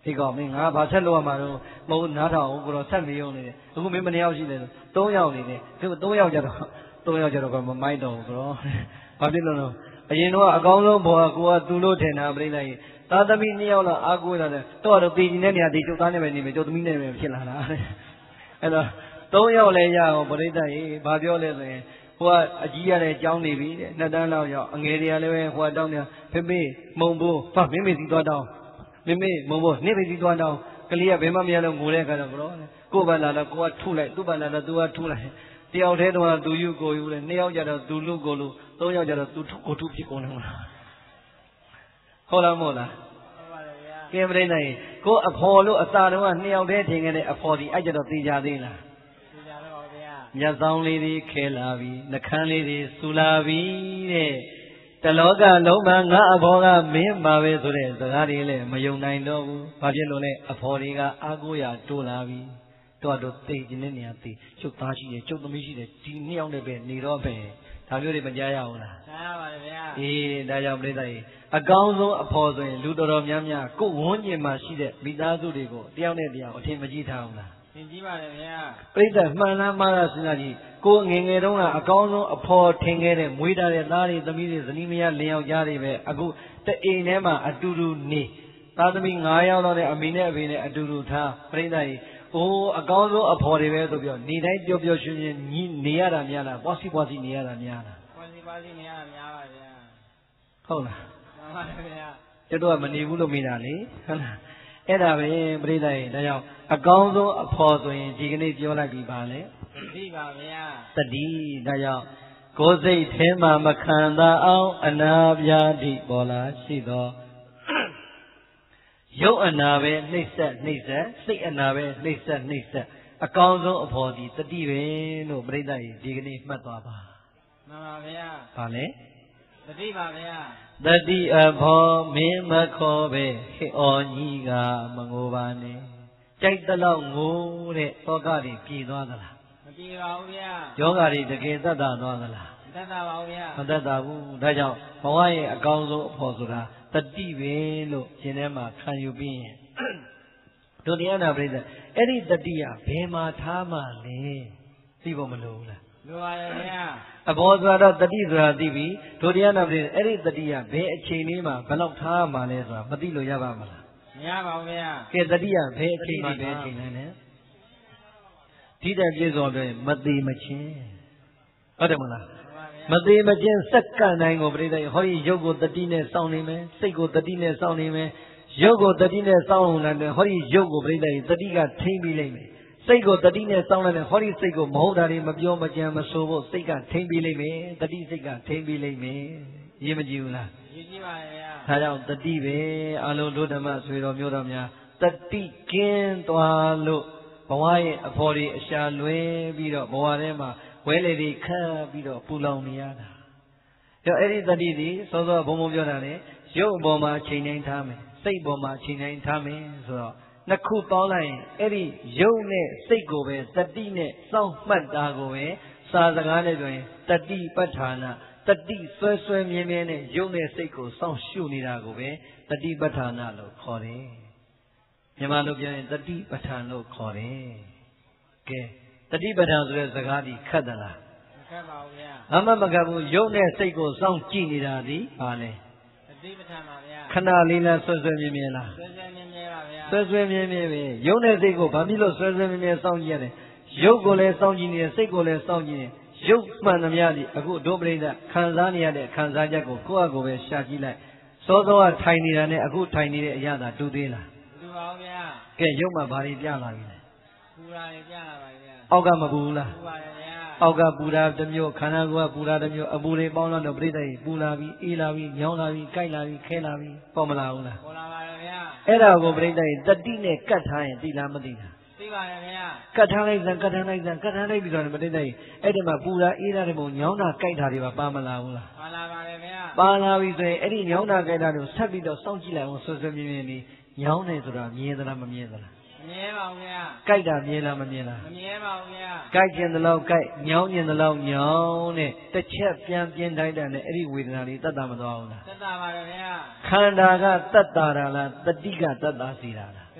ဒီကောင်မင်းငါဘာဆက်လို့ရမှာတော့မဟုတ်နားထောင်ကိုတော့ဆက်မယုံနေတယ်အခုမင်းမနှစ်ယောက်ရှိတယ်သုံးယောက်နေတယ်ဒီသုံးယောက်ကြတော့သုံးယောက်ကြတော့ကမမိုက်တော့ဘူးကောဘာဖြစ်လို့လဲအရင်တော့အကောင်းဆုံးဘောကကိုကသူ့လို့ထင်တာပြိလိုက်သာသမီနှစ်ယောက်လောက်အားကိုးလာတယ်တော့တော့ပြည်ကြီးနဲ့နေရာဒီကျုပ်သားနဲ့ပဲနေမယ်ကျုပ်သမီးနဲ့ပဲဖြစ်လာတာအဲ့တော့သုံးယောက်လဲရအောင်ပြိတ္တရေဘာပြောလဲဆိုရင်ဟိုကအကြီးရတဲ့ကျောင်းနေပြီတဲ့နှစ်တန်းလောက်ရောက်အငယ်တွေကလည်းပဲဟိုကတောင်းနေဖေဖေမုံဘိုးဖမင်းမေစီသွားတောင်းမင်းမေမုံဘိုးနေ့မေစီသွားတောင်းကလေးကဘယ်မှမရလို့ငိုတဲ့အခါတော့ဘရောကိုယ်ဘာလာတော့ကိုကထုလိုက်သူ့ဘာလာတော့သူကထုလိုက်တယောက်တည်းတော့သူယူကိုယူတယ်နှစ်ယောက်ကြတော့သူလူကိုလူသုံးယောက်ကြတော့သူထုကိုထုဖြစ်ကုန်တယ်မလားဟုတ်လားမဟုတ်လားဟုတ်ပါတယ်ဗျာကဲပြိတ္တရေကိုအဖော်လို့အသာတော့နှစ်ယောက်တည်းထင်ခဲ့တဲ့အဖော်ဒီအဲ့ကြတော့သိကြသေးလားသိကြတော့ပါဗျာမျက်စောင်းလေးတွေခဲလာပြီနှခမ်းလေးတွေဆူလာပြီတဲ့တလောကလုံးမှာငါအဖော်ကမင်းပါပဲဆိုတဲ့စကားတွေလည်းမယုံနိုင်တော့ဘူးဘာဖြစ်လို့လဲအဖော်တွေကအားကိုးရတိုးလာပြီတော့တော့သိခြင်းနဲ့နေရာသိကျုပ်သားရှိတယ်ကျုပ်သမီးရှိတယ်ဒီနှစ်ယောက်နဲ့ပဲနေတော့ပဲဒါမျိုးတွေမကြားရဘူးလားကြားရပါတယ်ဗျာအေးဒါကြောင့်ပြိဿကြီးအကောင်းဆုံးအဖော်ဆိုရင်လူတော်တော်များများကိုယ်ဝန်းကျင်မှာရှိတဲ့မိသားစုတွေကိုတယောက်နဲ့တယောက်အထင်မကြီးထားအောင်လားသင်ကြည့်ပါတယ်ဗျာပြိဿမှန်လားမှားလားစဉ်းစားကြည့်ကိုငယ်ငယ်တုန်းကအကောင်းဆုံးအဖော်ထင်ခဲ့တဲ့မွေးထားတဲ့သားတွေသမီးတွေဇနီးမယားလင်ယောက်ျားတွေပဲအခုတအိမ်ထဲမှာအတူတူနေသားသမီး၅ယောက်တော့နဲ့အမေနဲ့အဖေနဲ့အတူတူထားပြိဿကြီးအိုးအကောင်းဆုံးအဖော်တွေပဲဆိုပြီးနေတိုင်းပျော်ပျော်ရွှင်ရွှင်ညီနေရတာများလားပွားစီပွားစီနေရတာများလားပွားစီပွားစီနေရတာများပါဗျာဟုတ်လားမှန်ပါဗျာကျွတ်တော့မနေဘူးလို့မေးတာလေဟုတ်လားအဲ့ဒါပဲပြိဿရေဒါကြောင့်အကောင်းဆုံးအဖော်ဆိုရင်ဒီကနေ့ပြောလိုက်ပြီပါလေသိပါဗျာတတိဒါကြောင့်ကိုယ်စိတ်ထဲမှာမခံသာအောင်အနာပြာတိပေါ်လာရှိသောရုပ်အနာပဲနှိမ့်ဆက်နှိမ့်ဆက်စိတ်အနာပဲနှိမ့်ဆက်နှိမ့်ဆက်အကောင်းဆုံးအဖော်ဒီတတိပဲလို့ပြိဿရေဒီကနေ့မှတ်သွားပါမှန်ပါဗျာပါလေတတိပါဗျာတတိအဖော်မင်းမခေါ်ပဲဟိအော်ကြီးကမငိုပါနဲ့ကြိုက်တဲ့လောက်ငိုတဲ့သောကတွေပြေသွားသလားမပြေပါဘူးဗျာယောဂတွေတကယ်သက်သာသွားသလားမသက်သာပါဘူးဗျာမသက်သာဘူးဒါကြောင့်ဘဝရဲ့အကောင်းဆုံးအဖော်ဆိုတာတတိပဲလို့ရှင်ထဲမှာခံယူပြီးရင်တို့တရားနာပရိသတ်အဲ့ဒီတတိကဘယ်မှာထားမှလဲသိဖို့မလိုဘူးလားလိုပါတယ်ဗျာအဘောဆိုတော့တတိဆိုတာသိပြီတို့တရားနာပရိသတ်အဲ့ဒီတတိကဘယ်အချိန်လေးမှာဘယ်လောက်ထားမှလဲဆိုတာမသိလို့ရပါမလားမရပါဘူးဗျာကဲတတိကဘယ်အချိန်မှာဘယ်အချိန်လဲနဲ့ဒီတဲ့ပြည့်စုံတယ်မသေးမချင်းဟုတ်တယ်မလားမသေးမချင်းစက္ကန့်တိုင်းကိုပြိတ္တဟောဒီရုပ်ကိုတတိနဲ့စောင့်နေမယ်စိတ်ကိုတတိနဲ့စောင့်နေမယ်ရုပ်ကိုတတိနဲ့စောင့်လာတယ်ဟောဒီရုပ်ကိုပြိတ္တတတိကထိမ့်ပြီးလိမ့်မယ်စိတ်ကိုတတိနဲ့စောင့်လိုက်တယ်ဟောဒီစိတ်ကိုမဟုတ်တာတွေမပြောမကြံမဆိုဖို့စိတ်ကထိမ့်ပြီးလိမ့်မယ်တတိစိတ်ကထိမ့်ပြီးလိမ့်မယ်ရေးမကြည့်ဘူးလားရေးကြည့်ပါရဲ့ဒါကြောင့်တတိပဲအလုံးတို့ဓမ္မဆွေတော်မျိုးတော်များတတိကင်းသွားလို့ဘဝရဲ့အဖော်တွေအရှာလွဲပြီးတော့ဘဝထဲမှာဝဲလေတွေခတ်ပြီးတော့ပူလောင်နေရတာ။ကြောင့်အဲ့ဒီတတိဒီစောစောဘုံဘုံပြောတာလေရုပ်အပေါ်မှာချိန်တိုင်းထားမယ်စိတ်ပေါ်မှာချိန်တိုင်းထားမယ်ဆိုတော့နှစ်ခုပေါင်းလိုက်ရင်အဲ့ဒီရုပ်နဲ့စိတ်ကိုပဲတတိနဲ့စောင့်မှတ်တာကိုပဲစာစကားနဲ့ပြောရင်တတိပဋ္ဌာနာတတိဆွဲဆွဲမြဲမြဲနဲ့ရုပ်နဲ့စိတ်ကိုစောင့်ရှုနေတာကိုပဲတတိပဋ္ဌာနာလို့ခေါ်တယ်။မြန်မာလိုပြောရင်တတိပဋ္ဌာန်လို့ခေါ်တယ်။ကဲတတိပဋ္ဌာန်ဆိုတဲ့စကားဒီခတ်သလားမခတ်ပါဘူးဗျာအမမကဘူးရုပ်နဲ့စိတ်ကိုစောင့်ကြည့်နေတာဒီပါလေတတိပဋ္ဌာန်ပါဗျာခဏလေးလားဆွဲဆွဲမြဲမြဲလားဆွဲဆွဲမြဲမြဲပါဗျာဆွဲဆွဲမြဲမြဲပဲရုပ်နဲ့စိတ်ကိုဘာဖြစ်လို့ဆွဲဆွဲမြဲမြဲစောင့်ကြည့်ရတယ်ရုပ်ကိုလည်းစောင့်ကြည့်နေတယ်စိတ်ကိုလည်းစောင့်ကြည့်နေရုပ်မှန်သမျှဒီအခုဒုပရိသခံစားနေရတဲ့ခံစားချက်ကိုကိုယ့်အကိုပဲရှာကြည့်လိုက်စောစောကထိုင်နေတာနဲ့အခုထိုင်နေတဲ့အရာသာတူသေးလားတူပါဘူးဗျာကဲရုပ်မှာဘာတွေပြလာပြီလဲပူတာတွေပြလာပါဗျာအောက်ကမပူဘူးလားပူပါတယ်ဗျာအောက်ကပူတာတစ်မျိုးခန္ဓာကိုယ်ကပူတာတစ်မျိုးအပူတွေပေါင်းတော့ပြိတ္တိပူလာပြီးအေးလာပြီးညောင်းလာပြီးကြိုက်လာပြီးခဲလာပြီးပေါ်မလာဘူးလားပေါ်လာပါတယ်ဗျာအဲ့ဒါကိုပြိတ္တိတတိနဲ့ကတ်ထားရင်သိလားမသိလားသိပါတယ်ဗျာကတ်ထားလိုက်စံကတ်ထားလိုက်စံကတ်ထားလိုက်ပြီးတော့ပြိတ္တိအဲ့ဒီမှာပူတာအေးတာတွေပုံညောင်းတာကြိုက်တာတွေပါပါမလာဘူးလားပါလာပါတယ်ဗျာပါလာပြီဆိုရင်အဲ့ဒီညောင်းတာကြိုက်တာတွေကိုဆက်ပြီးတော့စောင့်ကြည့်လိုက်အောင်ဆွဆွမြင်းမြင်းလေးညောင်းတယ်ဆိုတာမြင်သလားမမြင်သလားမမြဲပါဘူးဗျာကြိုက်တာမြင်လားမမြင်လားမမြဲပါဘူးဗျာကြိုက်ခြင်းတလောက်ကြိုက်ညောင်းခြင်းတလောက်ညောင်းနဲ့တစ်ချက်ပြန်ပြင်းတိုင်းတဲ့နဲ့အဲ့ဒီဝေဒနာလေးတတ်တာမသွားဘူးလားတတ်တာပါဗျာခန္ဓာကတတ်တာလားတတိကတတ်တာစီတာလားတ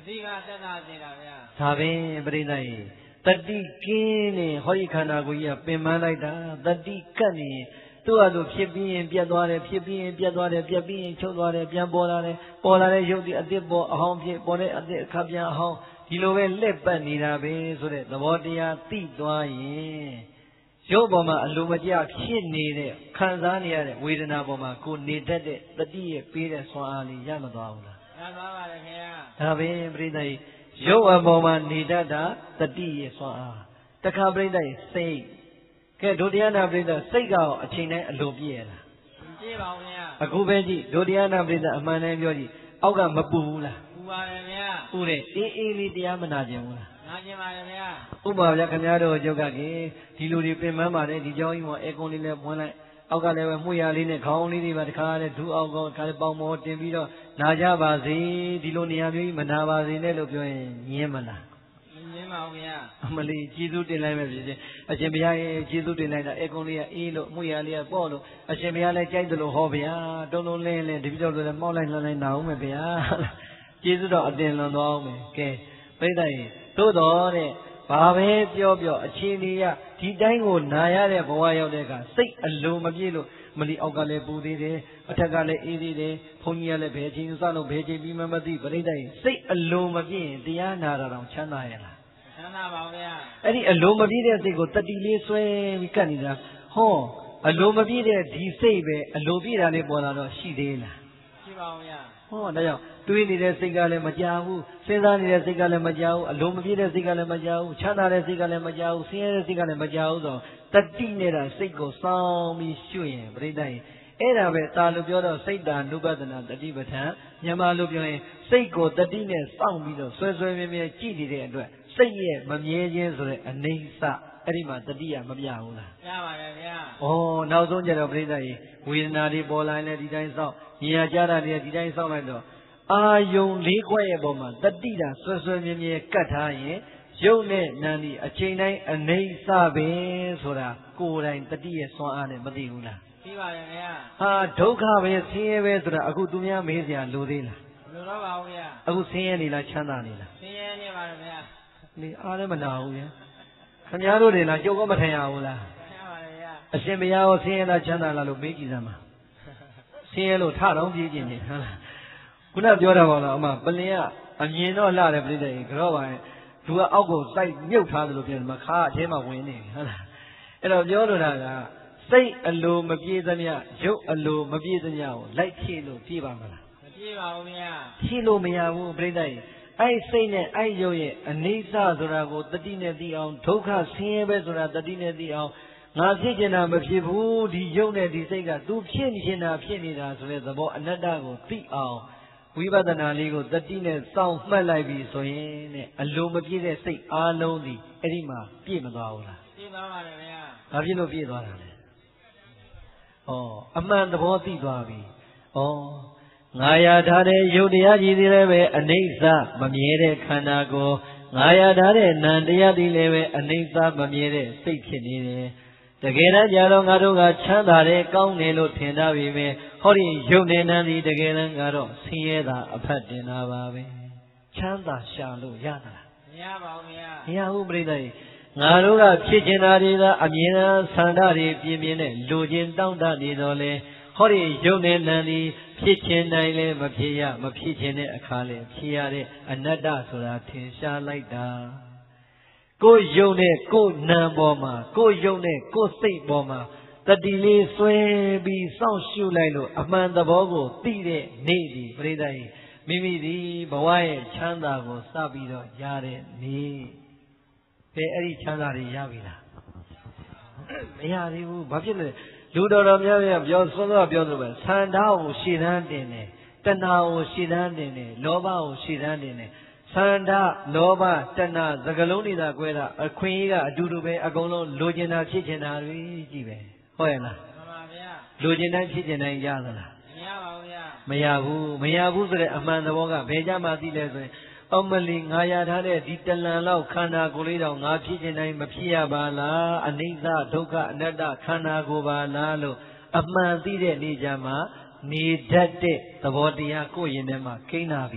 တိကသက်သာစေတာဗျာဒါပင်ပြိဿရေတတိကင်းနေဟောဒီခန္ဓာကိုယ်ကြီးကပင်ပန်းလိုက်တာတတိကတ်နေသူ့အလိုဖြစ်ပြီးရင်ပြတ်သွားတယ်ဖြစ်ပြီးရင်ပြတ်သွားတယ်ပြတ်ပြီးရင်ချုပ်သွားတယ်ပြန်ပေါ်လာတယ်ပေါ်လာတဲ့ရုပ်ဒီအသစ်ပေါ်အဟောင်းဖြစ်ပေါ်တဲ့အသစ်အခါပြန်အဟောင်းဒီလိုပဲလက်ပတ်နေတာပဲဆိုတဲ့သဘောတရားသိသွားရင်ရုပ်ပေါ်မှာအလိုမကျဖြစ်နေတဲ့ခံစားနေရတဲ့ဝေဒနာပေါ်မှာကိုနေတတ်တဲ့တတိရဲ့ပေးတဲ့ဆွမ်းအားလေးရမသွားဘူးလားရသွားပါတယ်ခင်ဗျာဒါပင်ပြိဿရေရုပ်အပေါ်မှာနေတတ်တာတတိရဲ့ဆွမ်းအားတခါပြိဿရေစိတ်ကဲဒုတိယနာပြိဿစိတ်ကအချိန်တိုင်းအလိုပြည့်ရလားပြည့်ပါဦးခင်ဗျာအခုပဲကြည့်ဒုတိယနာပြိဿအမှန်တမ်းပြောကြည့်အောက်ကမပူဘူးလားပူပါတယ်ခင်ဗျာပူတယ်အေးအေးလေးတရားမနာကျင်ဘူးလားနာကျင်ပါတယ်ခင်ဗျာဥပမာဗျာခင်ဗျားတို့ရုပ်ကကေဒီလူတွေပင်ပန်းပါတယ်ဒီကြောင်းကြီးမှာအဲကွန်လေးနဲ့ဖွင့်လိုက်အောက်ကလည်းပဲမှုရလေးနဲ့ခေါင်းလေးတွေပါတခါနဲ့ဒူးအောင်ကောတခါလည်းပေါင်မောတင်ပြီးတော့နာကြပါစေဒီလိုနေရာမျိုးကြီးမနာပါစေနဲ့လို့ပြောရင်ညင်းမလားညင်းပါဦးခင်ဗျာအမလီကျေးဇူးတင်လိုက်မယ်ဖြစ်ချင်းအရှင်ဘုရားရဲ့ကျေးဇူးတင်လိုက်တာအဲကွန်လေးကအေးလို့မှုရလေးကပေါ့လို့အရှင်ဘုရားလည်းကြိုက်တယ်လို့ဟောဗျာတုံးတုံးလင်းလင်းတပည့်တော်လည်းမောက်လိုက်လှမ်းလိုက်နာအောင်မယ်ဗျာကျေးဇူးတော်အတင်လွန်သွားအောင်မယ်ကဲပြိဿရေသို့တော်တဲ့ဘာပဲပြောပြောအခြေအနေကဒီတိုင်းကိုနာရတဲ့ဘဝရောက်တဲ့အခါစိတ်အလိုမပြေလို့မလီအောက်ကလည်းပူသေးတယ်အထက်ကလည်းအေးသေးတယ်ဘုန်းကြီးကလည်းဘယ်ချိန်စလို့ဘယ်ချိန်ပြီးမှမသိပြိဿရေစိတ်အလိုမပြေရင်တရားနာတာတော့ချမ်းသာရလားချမ်းသာပါဘူးဗျာအဲ့ဒီအလိုမပြေတဲ့စိတ်ကိုတတိလေးဆွဲပြီးကပ်နေတာဟောအလိုမပြေတဲ့ဒီစိတ်ပဲအလိုပြေတာလေးပေါ်လာတော့ရှိသေးလားရှိပါဘူးဗျာဟောဒါကြောင့်တွေးနေတဲ့စိတ်ကလည်းမကြဘူးစဉ်းစားနေတဲ့စိတ်ကလည်းမကြဘူးအလိုမပြေတဲ့စိတ်ကလည်းမကြဘူးချမ်းသာတဲ့စိတ်ကလည်းမကြဘူးဆင်းရဲတဲ့စိတ်ကလည်းမကြဘူးဆိုတော့တတိနဲ့တာစိတ်ကိုစောင်းပြီးရှုရင်ပြိဿရင်အဲ့ဒါပဲတာလို့ပြောတော့စိတ်တာနုပဒနာတတိပဋ္ဌာန်မြန်မာလိုပြောရင်စိတ်ကိုတတိနဲ့စောင့်ပြီးတော့ဆွဲဆွဲမြဲမြဲကြည့်နေတဲ့အတွက်စိတ်ရဲ့မမြဲခြင်းဆိုတဲ့အနေဆအဲ့ဒီမှာတတိယမပြဘူးလားပြပါတယ်ဗျာဩနောက်ဆုံးကျတော့ပြိဿရေဝေဒနာတွေပေါ်လာရင်လည်းဒီတိုင်းစောင့်ဉာဏ်ကြတာတွေဒီတိုင်းစောင့်လိုက်တော့အာယုံလေးခွက်ရဲ့ပုံမှာတတိတာဆွဲဆွဲမြဲမြဲကတ်ထားရင်ရုပ်နဲ့နာမ်ဒီအချိန်တိုင်းအနေဆပဲဆိုတာကိုယ်တိုင်တတိရဲ့စွမ်းအားနဲ့မသိဘူးလားသိပါတယ်ခင်ဗျာဟာဒုက္ခပဲဆင်းရဲပဲဆိုတာအခုသူများမေးစရာလိုသေးလားလိုတော့ပါဘူးဗျာအခုဆင်းရဲနေလားချမ်းသာနေလားဆင်းရဲနေပါတယ်ဗျာနေအားလည်းမနာဘူးဗျာခင်ဗျားတို့တွေလားကြုံကမထင်ရဘူးလားထင်ပါတယ်ဗျာအရှင်ဘုရားရောဆင်းရဲလားချမ်းသာလားလို့မေးကြည့်စမ်းပါဆင်းရဲလို့ထတော့ပြေးခြင်းနေဟုတ်လားခုနပြောတာပါလားအမပလင်ကအမြင်တော့လှတယ်ပြိတ္တရေကြောပါရင်သူကအောက်ကိုစိုက်မြုပ်ထားတယ်လို့ပြောတယ်မခါအထဲမှာဝင်နေဟုတ်လားအဲ့တော့ပြောလိုတာကစိတ်အလိုမပြေသမျှရုပ်အလိုမပြေသမျှကိုလိုက်ဖြည့်လို့ပြေပါမလားမပြေပါဘူးဗျာဖြည့်လို့မရဘူးပြိတ္တရေအဲ့စိတ်နဲ့အဲ့ရုပ်ရဲ့အနေဆဆိုတာကိုတတိနဲ့သိအောင်ဒုက္ခဆင်းရဲပဲဆိုတာတတိနဲ့သိအောင်ငါဖြစ်ကျင်တာမဖြစ်ဘူးဒီရုပ်နဲ့ဒီစိတ်ကသူဖြစ်နေတာဖြစ်နေတာဆိုတဲ့သဘောအနတ္တကိုသိအောင်ဝိပဿနာလေးကိုတတိနဲ့စောင့်မှတ်လိုက်ပြီဆိုရင်နဲ့အလိုမပြည့်တဲ့စိတ်အားလုံးဒီအဲ့ဒီမှာပြည့်မသွားဘူးလားပြည့်သွားပါတယ်ဗျာဘာဖြစ်လို့ပြည့်သွားတာလဲဩအမှန်သဘောသိသွားပြီဩငါရထားတဲ့ယုတ်တရားကြီးသည်လည်းပဲအနိစ္စမမြဲတဲ့ခန္ဓာကိုယ်ငါရထားတဲ့နံတရားသည်လည်းပဲအနိစ္စမမြဲတဲ့စိတ်ဖြစ်နေတယ်တကယ်တမ်းကြတော့ငါတို့ကချမ်းသာတယ်ကောင်းတယ်လို့ထင်တာပြီပဲဟောဒီယုတ်နေနံသည်တကယ်တမ်းကတော့ဆင်းရဲတာအဖတ်တင်တာပါပဲချမ်းသာရှာလို့ရတာလားမရပါဘူးဗျာမရဘူးပြိတ္တိငါတို့ကဖြစ်ချင်တာတွေကအမြင်သာဆန္ဒတွေပြင်းပြင်းနဲ့လိုချင်တောင့်တနေတော့လေဟောဒီယုတ်နေနံသည်ဖြစ်ချင်တိုင်းလည်းမဖြစ်ရမဖြစ်ချင်တဲ့အခါလည်းဖြစ်ရတဲ့အနတ္တဆိုတာထင်ရှားလိုက်တာကိုယ်ယုံနဲ့ကိုယ်နာပေါ်မှာကိုယ်ယုံနဲ့ကိုယ်စိတ်ပေါ်မှာတတိလေးဆွဲပြီးစောင့်ရှုလိုက်လို့အမှန်သဘောကိုသိတဲ့နေ့ဒီပြိတ္တိမိမိဒီဘဝရဲ့ချမ်းသာကိုစပြီးတော့ရတဲ့နေ့ဘယ်အဲ့ဒီချမ်းသာတွေရပြီလားမရသေးဘူးဘာဖြစ်လဲလူတော်တော်များများပြောဆွမ်းသွားပြောလို့ပဲသန္တာကိုရှည်တန်းတင်တယ်တဏှာကိုရှည်တန်းတင်တယ်လောဘကိုရှည်တန်းတင်တယ်သန္တာလောဘတဏှာသကလုံးနေတာကွဲတာအခွင့်အရေးကအတူတူပဲအကုန်လုံးလိုချင်တာဖြစ်ချင်တာတွေကြီးပဲဟုတ်ရဲ့လားမှန်ပါဗျာလိုချင်တိုင်းဖြစ်ချင်တိုင်းရသလားမရပါဘူးဗျာမရဘူးမရဘူးဆိုတဲ့အမှန်သဘောကဘယ်ကြမှသိလဲဆိုရင်အမလီငါရထားတဲ့ဒီတလန်လောက်ခန္ဓာကိုယ်လေးတော့ငါဖြစ်ချင်တိုင်းမဖြစ်ရပါလားအနိစ္စဒုက္ခအနတ္တခန္ဓာကိုယ်ပါလားလို့အမှန်သိတဲ့နေကြမှာနေတတ်တဲ့သဘောတရားကိုယ့်ရင်ထဲမှာကိန်းနာပြီ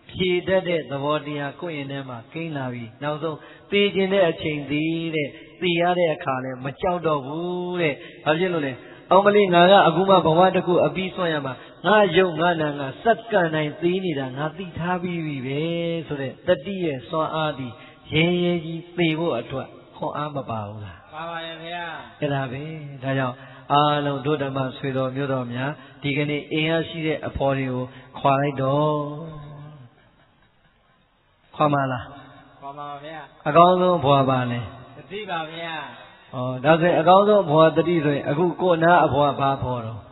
ဖြေတတ်တဲ့သဘောတရားကိုယ့်ရင်ထဲမှာကိန်းလာပြီနောက်ဆုံးသိခြင်းတဲ့အချိန်သည်တဲ့သိရတဲ့အခါလဲမကြောက်တော့ဘူးတဲ့ဘာဖြစ်လို့လဲအောင်မလေးငါကအခုမှဘဝတစ်ခုအပြီးဆွမ်းရမှာငါယုံငါနာငါစက္ကန့်တိုင်းသိနေတာငါသိထားပြီးပြီပဲဆိုတဲ့တတိရဲ့စွမ်းအားသည်ရဲရဲကြီးသိဖို့အတွက်ခွန်အားမပါဘူးလားပါပါရဲ့ခင်ဗျာအဲ့ဒါပဲဒါကြောင့်အားလုံးဒုဓမ္မဆွေတော်မျိုးတော်များဒီကနေ့အင်အားရှိတဲ့အဖော်တွေကိုခွာလိုက်တော့ခွာမလားခွာပါပါဗျာအကောင်းဆုံးဘွာပါလဲတတိပါဗျာဩဒါဆိုရင်အကောင်းဆုံးဘွာတတိဆိုရင်အခုကိုနာအဘွာဘာဖော်တော့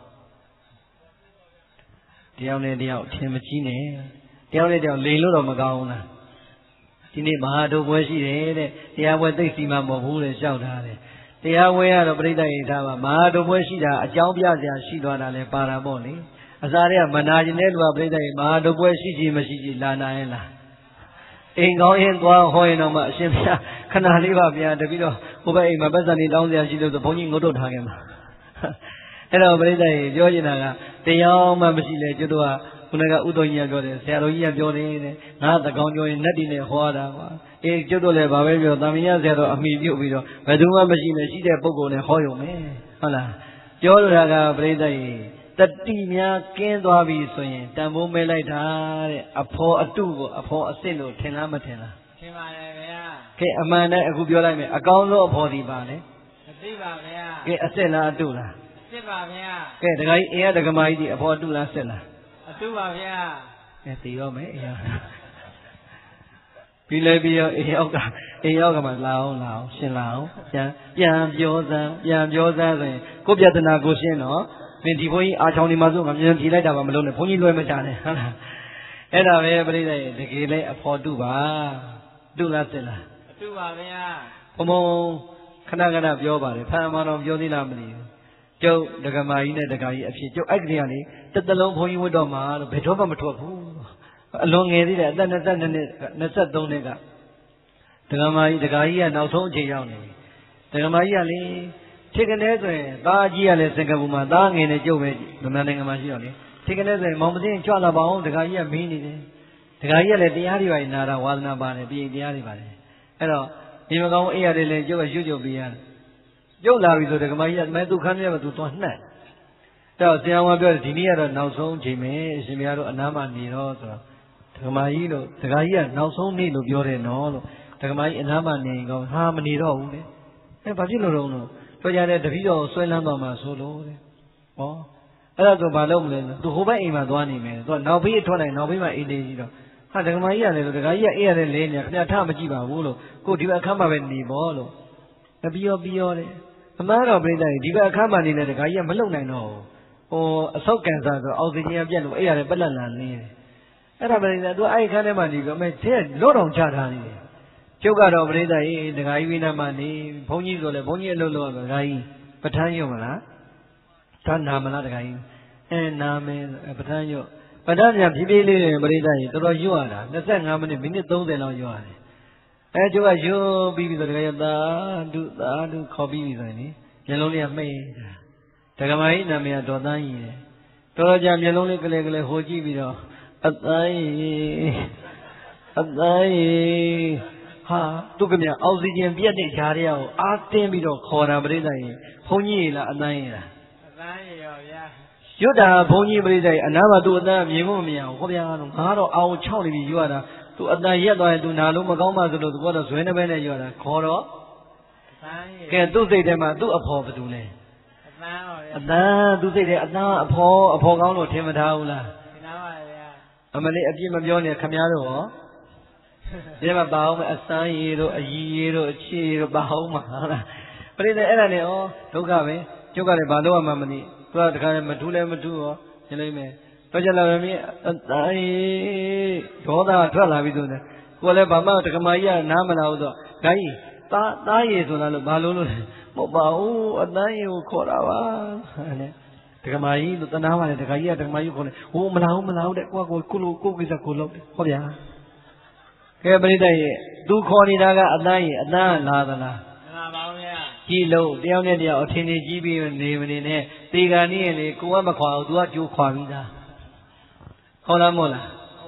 တယောက်နဲ့တယောက်ထင်မကြီးနဲ့တယောက်နဲ့တယောက်လိန်လို့တော့မကောင်းဘူးလားဒီနေ့မဟာတို့ပွဲရှိတယ်တဲ့တရားပွဲသိစီမှမဟုတ်ဘူးလေလျှောက်ထားတယ်တရားဝဲရတော့ပြိဿရိထားမှာမဟာတို့ပွဲရှိတာအကြောင်းပြစရာရှိသွားတာလဲပါတာပေါ့လေအစားတွေကမနာကျင်တဲ့လူကပြိဿရိမဟာတို့ပွဲရှိချင်မရှိချင်လာနိုင်ရဲ့လားအိမ်ကောင်းရင်သွားဟောရင်တော့မှအရှင်ဘုရားခဏလေးပါဗျာတပည့်တော့ဟိုဘက်အိမ်မှာပတ်စံနေတောင်းစရာရှိလို့ဆိုဘုန်းကြီးငုတ်ထုတ်ထားခဲ့မှာအဲ့တော့ပြိဿရိပြောချင်တာကတရားမှမရှိလဲကျွတ်တော့ခုနကဥတော်ကြီးကပြောတယ်ဆရာတော်ကြီးကပြောတယ်တဲ့ငါတကောင်ပြောရင်နတ်တီနဲ့ဟောတာကွာအေးကျွတ်တော့လည်းဘာပဲပြောတာမင်းရဆရာတော်အမိပြုတ်ပြီးတော့ဘယ်သူမှမရှိနဲ့ရှိတဲ့ပုဂ္ဂိုလ်နဲ့ဟောရုံပဲဟုတ်လားပြောလို့တာကပြိဿရိတတိများကင်းသွားပြီဆိုရင်တန်ဖိုးမဲလိုက်တာတဲ့အဖော်အတုကိုအဖော်အစ်စ်လို့ထင်လားမထင်လားထင်ပါတယ်ဗျာကဲအမှန်တည်းအခုပြောလိုက်မယ်အကောင်းဆုံးအဖော်ဒီပါလေမသိပါဗျာကဲအစ်စ်လားအတုလားအစ်စ်ပါဗျာကဲဒကာကြီးအင်းရဒကမာကြီးဒီအဖော်အတုလားအစ်စ်လားအတုပါဗျာကဲသိရောမယ်အင်းပြီးလဲပြီးရောအင်းရောက်ကအင်းရောက်ကမှလာအောင်လာအောင်ရှင်းလာအောင်ပြန်ပြန်ပြောစမ်းပြန်ပြောစမ်းဆိုရင်ကိုပြဿနာကိုရှင်းတော့မင်းဒီဘုန်းကြီးအာချောင်းဒီမှာဆိုငါမြန်ဖြေလိုက်တာမှမလုံးနဲ့ဘုန်းကြီးလွှဲမချနဲ့ဟုတ်လားအဲ့ဒါပဲပြိဿရဲ့တကယ်လဲအဖော်တုပါတုလားစစ်လားအတုပါဗျာဘုံဘုံခဏခဏပြောပါတယ်ဖန်မတော်ပြောသေးလားမသိဘူးကျုပ်ဒကမာကြီးနဲ့ဒကာကြီးအဖြစ်ကျုပ်အဲ့ကလေးကလေတစ်သလုံးဘုန်းကြီးဝတ်တော်မှာလို့ဘယ်တော့မှမထွက်ဘူးအလွန်ငယ်သေးတယ်အသက်၂၂နှစ်၂၃နှစ်ကဒကမာကြီးဒကာကြီးကနောက်ဆုံးအချိန်ရောက်နေပြီဒကမာကြီးကလေထိကနေဆိုရင်သားကြီးကလည်းစင်ကာပူမှာသားငယ်နဲ့ကျုပ်ပဲမြန်မာနိုင်ငံမှာရှိတော့လေထိကနေဆိုရင်မောင်မသိရင်ကြွလာပါအောင်ဒကာကြီးကမင်းနေတယ်ဒကာကြီးကလည်းတရားတွေပါနာတာဝါသနာပါတယ်ပြည်တရားတွေပါတယ်အဲ့တော့ဒီမကောင်းအေးရတယ်လေကျုပ်ကရွှတ်ကြုတ်ပေးရတယ်ကျုပ်လာပြီဆိုဒကမာကြီးကမဲသူခမ်းမြဲမှာသူသွားနှက်အဲ့တော့ဆရာဝန်ပြောဒီနေ့ကတော့နောက်ဆုံးချိန်ပဲအရှင်ဘုရားတို့အနားမှာနေတော့ဆိုတော့ဒကမာကြီးလို့ဒကာကြီးကနောက်ဆုံးနေ့လို့ပြောတယ်နော်လို့ဒကမာကြီးအနားမှာနေကောဟာမနေတော့ဘူးလေအဲဘာဖြစ်လို့တော့လို့ပြောကြတဲ့တပည့်တော်ဆွဲလန်းသွားမှာဆိုလို့တဲ့ဟောအဲ့ဒါဆိုဘာလုပ်မလဲသူဟိုဘက်အိမ်မှာသွားနေမယ်သူကနောက်ဘေးထွက်နိုင်နောက်ဘေးမှာအိမ်နေကြည့်တော့ဟာဒကမာကြီးကလည်းလို့ဒကာကြီးကအေးရတဲ့လဲနေခင်ဗျာထမကြည့်ပါဘူးလို့ကိုဒီဘက်အခန်းမှာပဲနေပေါ့လို့အပြီးရောပြီးရောလေအမှားတော့ပြိဿကြီးဒီဘက်အခန်းမှာနေလဲဒကာကြီးကမလုံနိုင်တော့ဟိုအဆုတ်ကန်ဆာဆိုအောက်ဆီဂျင်ကပြတ်လို့အေးရတယ်ပက်လက်လန်နေတယ်အဲ့ဒါပြိဿသူအဲ့အခန်းထဲမှာနေပြီးအမေတဲ့လော့တောင်ချထားနေတယ်ကျုပ်ကတော့ပြိဿကြီးဒကာကြီးဝိနာမှာနေဘုန်းကြီးဆိုလဲဘုန်းကြီးအလုပ်လုပ်တော့ဒကာကြီးပဋ္ဌာန်းရုံမလားဒါနာမလားဒကာကြီးအဲနာမယ်ပဋ္ဌာန်းရုံပဋ္ဌာန်းပြန်ဖြည်းဖြည်းလေးပြိဿကြီးတော်တော်ရွတ်ရတာ၂၅မိနစ်မိနစ်၃၀လောက်ရွတ်ရတယ်အဲကျုပ်ကရွတ်ပြီးပြီဆိုဒကာကြီးသာဓုသာဓုခေါ်ပြီးပြီဆိုရင်မျက်လုံးလေးကမှိတ်ဒကမာကြီးနာမည်ကဒေါ်သန်းကြီးတယ်တော်တော်ကြာမျက်လုံးလေးကလေးကလေးဟိုကြည့်ပြီးတော့အသန်းကြီးအသန်းကြီးဟာသူကမြအောက်ဆီဂျင်ပြတ်တဲ့ဂျားတွေကအားတင်းပြီးတော့ခေါ်တာပြိဿကြီးဘုန်းကြီးလားအသန်းကြီးလားအသန်းကြီးရောဗျာရွတ်တာဘုန်းကြီးပြိဿကြီးအနားမှာသူ့အသန်းမြင်ဖို့မရဘူးဟောဗျာတော့ငါတော့အောင်၆နေပြီရွတ်တာသူအသန်းရက်သွားရင်သူနာလို့မကောင်းမှဆိုလို့သူကတော့ဇွဲနှပဲနဲ့ရွတ်တာခေါ်တော့အသန်းကြီးကဲသူ့စိတ်ထဲမှာသူ့အဖော်ဘယ်သူလဲအသန်းပါဗျာအသန်းသူ့စိတ်ထဲအသန်းအဖော်အဖော်ကောင်းလို့ထင်မထားဘူးလားထင်ထားပါဗျာအမလေးအပြစ်မပြောနဲ့ခမများတော့ဟောဒီမှာပါအောင်မအစမ်းရည်တို့အကြီးရည်တို့အချီတို့ပါအောင်မဟုတ်လားပြိတ္တအဲ့ဒါနဲ့ဩဒုက္ခပဲကျုပ်ကလည်းဘာလို့မှမသိသူကတခါလည်းမထူးလည်းမထူးရောရှင်းလိုက်မယ်တော့ကြလာမင်းအသားရည်ဒေါသထွက်လာပြီဆိုတယ်ကိုယ်လည်းဘာမှတက္ကမကြီးကနားမလာဘူးဆိုဂိုင်းသားသားရည်ဆိုတာလို့ဘာလို့လို့မဟုတ်ပါဘူးအသားရည်ကိုခေါ်တာပါနဲ့တက္ကမကြီးလို့တနာပါလေတက္ကကြီးကတက္ကမကြီးခေါ်တယ်ဟိုမလာဘူးမလာဘူးတဲ့ကိုကကိုကိုလိုကိုကိစ္စကိုလုပ်တယ်ဟုတ်ဗျာကဲပြိတ္တရဲ့သူခေါ်နေတာကအသားရည်အသားလာသလားမှန်ပါပါဗျာကြည်လို့တယောက်နဲ့တယောက်အထင်ကြီးကြီးပြီးနေမနေနဲ့တေကန်နေရင်လေကိုကမခွာဘူးသူကကြိုးခွာပြီးသားဟုတ်လားမဟုတ်လားဟုတ်ပါပါဗျာ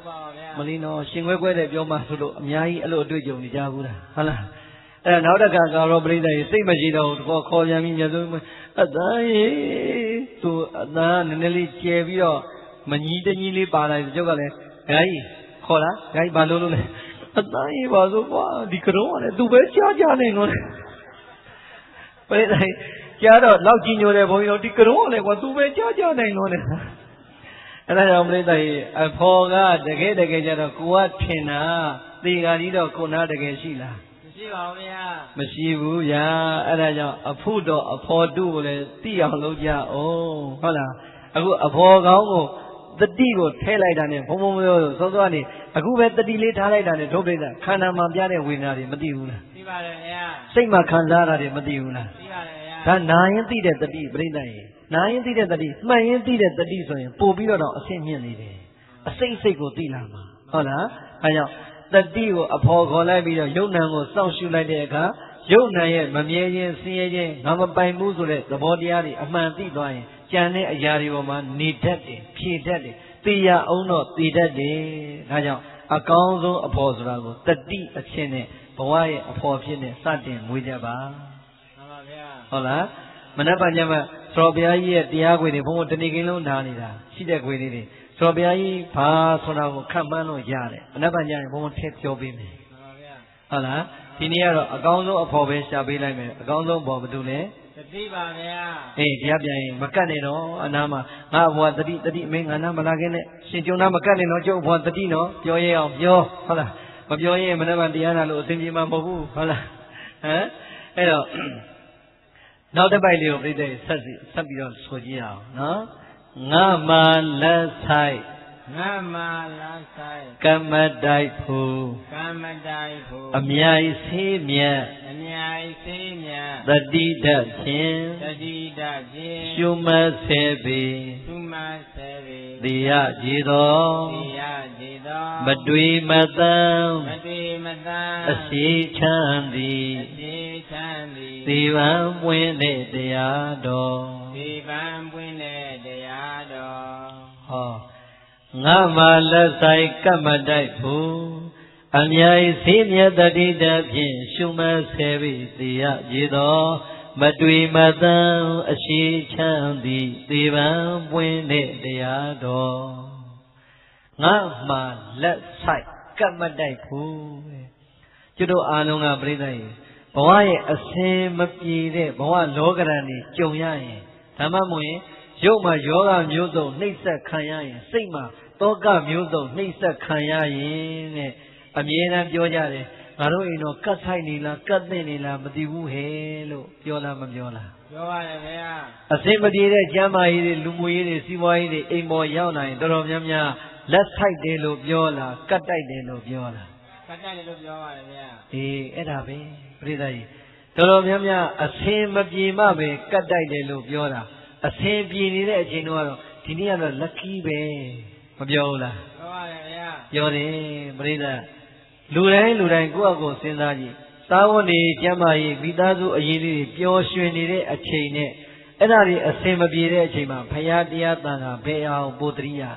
မလီနော်ရှင်ခွဲခွဲတဲ့ပြောမှဆိုလို့အများကြီးအဲ့လိုအတွေ့အကြုံနေကြဘူးလားဟုတ်လားအဲ့ဒါနောက်တစ်ခါကတော့ပြိဿရေစိတ်မရှိတော့ဘူးခေါ်ပြန်ပြီးမြတ်ဆုံးအသားရေသူအသားနည်းနည်းလေးကျဲပြီးတော့မညီတညီလေးပါလိုက်ကျုပ်ကလည်းဂါကြီးခေါ်လားဂါကြီးဘာလို့လို့လဲအသားရေပါဆိုကွာဒီကရုံးကလည်းသူပဲကြားကြနေလို့ပြိဿရေကြားတော့လောက်ကြီးညိုတယ်ဘုန်းကြီးတို့ဒီကရုံးကလည်းကွာသူပဲကြားကြနိုင်လို့လေအဲ့ဒါကြောင့်ပြိဿရေအဖော်ကတကယ်တကယ်ကြတော့ကိုကထင်တာသေဃာကြီးတော့ကိုနာတကယ်ရှိလားမရှိပါဘူးဗျာမရှိဘူးဗျာအဲ့ဒါကြောင့်အဖို့တော့အဖော်တုကိုလည်းသိအောင်လုပ်ကြအောင်ဟုတ်လားအခုအဖော်ကောင်းကိုတတိကိုထဲလိုက်တာနဲ့ဘုံဘုံမျိုးစောစောကနေအခုပဲတတိလေးထားလိုက်တာနဲ့ထုတ်ပြတာခန္ဓာမှာပြတဲ့ဝေဒနာတွေမသိဘူးလားသိပါတယ်ဗျာစိတ်မှာခံစားရတာတွေမသိဘူးလားသိပါတယ်ဗျာဒါနာရင်သိတဲ့တတိပြိဋ္ဌာန်ရေနာရင်သိတဲ့တတိမှန်ရင်သိတဲ့တတိဆိုရင်ပို့ပြီးတော့အဆင့်မြင့်နေတယ်အစိတ်စိတ်ကိုသိလာမှာဟုတ်လားအဲကြောင့်တတိကိုအဖော်ခေါ်လိုက်ပြီးတော့ယုံနံကိုစောင့်ရှုလိုက်တဲ့အခါယုံနံရဲ့မမြဲခြင်းဆင်းရဲခြင်းငါမပိုင်ဘူးဆိုတဲ့သဘောတရားတွေအမှန်သိသွားရင်ကြံတဲ့အရာတွေပေါ်မှာနေတတ်တယ်ဖြေတတ်တယ်သိရအောင်တော့သိတတ်တယ်ဒါကြောင့်အကောင်းဆုံးအဖော်ဆိုတာကိုတတိအချင်းနဲ့ဘဝရဲ့အဖော်ဖြစ်နေစတင်မွေးကြပါမှန်ပါဗျာဟုတ်လားမနက်ဖြန်ကျမှသောဘုရားကြီးရဲ့တရားခွေတွေဘုံဘုံတဏှိကိန်းလုံးနားနေတာရှိတဲ့ခွေလေးတွေသောဘုရားကြီးဘာဆိုတာကိုခန့်မှန်းလို့ရတယ်အနက်ဖြန်ကျရင်ဘုံဘုံထည့်ပြောပေးမယ်မှန်ပါဗျာဟုတ်လားဒီနေ့ကတော့အကောင်းဆုံးအဖော်ပဲရှာပေးလိုက်မယ်အကောင်းဆုံးဘောဘာလို့လဲတတိပါဗျာအေးတရားပြန်ရင်မကတ်နေတော့အနာမှာငါဘဝတတိတတိအမင်းငါနာမလာခင်နဲ့ရှင်ကျုံနာမကတ်နေတော့ကျုပ်ဘဝတတိနော်ပြောရအောင်ပြောဟုတ်လားမပြောရင်မနက်ဖြန်တရားနာလို့အစဉ်ပြေမှာမဟုတ်ဘူးဟုတ်လားဟမ်အဲ့တော့နောက်တစ်ပိုက်လေးကိုပြိတ္တဆက်စီဆက်ပြီးတော့ဆိုကြည့်အောင်နော်ငါမာလက်ဆိုင်ငါမာလက်ဆိုင်ကမ္မတိုက်ဖို့ကမ္မတိုက်ဖို့အမြိုင်ဆေးမြတ်အမြိုင်ဆေးမြတ်တတိတဖြင့်တတိတဖြင့်ရှုမဆဲပေရှုမဆဲပေတိယကြည်တော်တိယကြည်တော်မတွေ့မတမ်းမတွေ့မတမ်းအရှိချမ်းသည်အရှိချမ်းသည်သေဗံပွင့်တဲ့တရားတော်သေဗံပွင့်တဲ့တရားတော်ဟောငါမလက်ဆိုင်ကမ္မတိုက်ဖို့အမြိုင်ဆေးမြတ်တတိတဖြင့်ရှုမဆဲပြီသေရကြည်တော်မတွေ့မတမ်းအရှိချမ်းသည်သေဗံပွင့်တဲ့တရားတော်ငါမလက်ဆိုင်ကမ္မတိုက်ဖို့ကျွတ်တို့အားလုံးကပြိဿရေဘဝရဲ့အစင်မပြေတဲ့ဘဝလောကရန်ကြီးကြုံရရင်ဓမ္မမဝင်ရုပ်မှာယောဂမျိုးစုံနှိမ့်ဆက်ခံရရင်စိတ်မှာတောကမျိုးစုံနှိမ့်ဆက်ခံရရင်တဲ့အမြဲတမ်းပြောကြတယ်ငါတို့အိမ်တော့ကတ်ဆိုင်နေလားကတ်သိနေလားမသိဘူးဟဲ့လို့ပြောလားမပြောလားပြောပါတယ်ခင်ဗျာအစင်မပြေတဲ့ကျမ်းမာရေးတွေလူမှုရေးတွေစီးပွားရေးတွေအိမ်ပေါ်ရောက်လာရင်တော်တော်များများလက်ဆိုင်တယ်လို့ပြောလားကတ်တိုက်တယ်လို့ပြောလားကတ်တိုက်တယ်လို့ပြောပါတယ်ခင်ဗျာအေးအဲ့ဒါပဲပြိဿကြီးတော်တော်များများအစင်မပြေမှပဲကတ်တိုက်တယ်လို့ပြောတာအစင်ပြေနေတဲ့အချိန်တော့ဒီနေ့ကတော့ lucky ပဲမပြောဘူးလားပြောပါတယ်ဗျာပြောတယ်ပြိဿလူတိုင်းလူတိုင်းကိုယ့်အကိုစဉ်းစားကြည့်သာဝတိကျမ်းမာရေးမိသားစုအရေးလေးပျော်ရွှင်နေတဲ့အချိန်နဲ့အဲ့ဒါတွေအစင်မပြေတဲ့အချိန်မှာဘုရားတရားတန်ခါဘယ်အောင်ပို့တရိယာ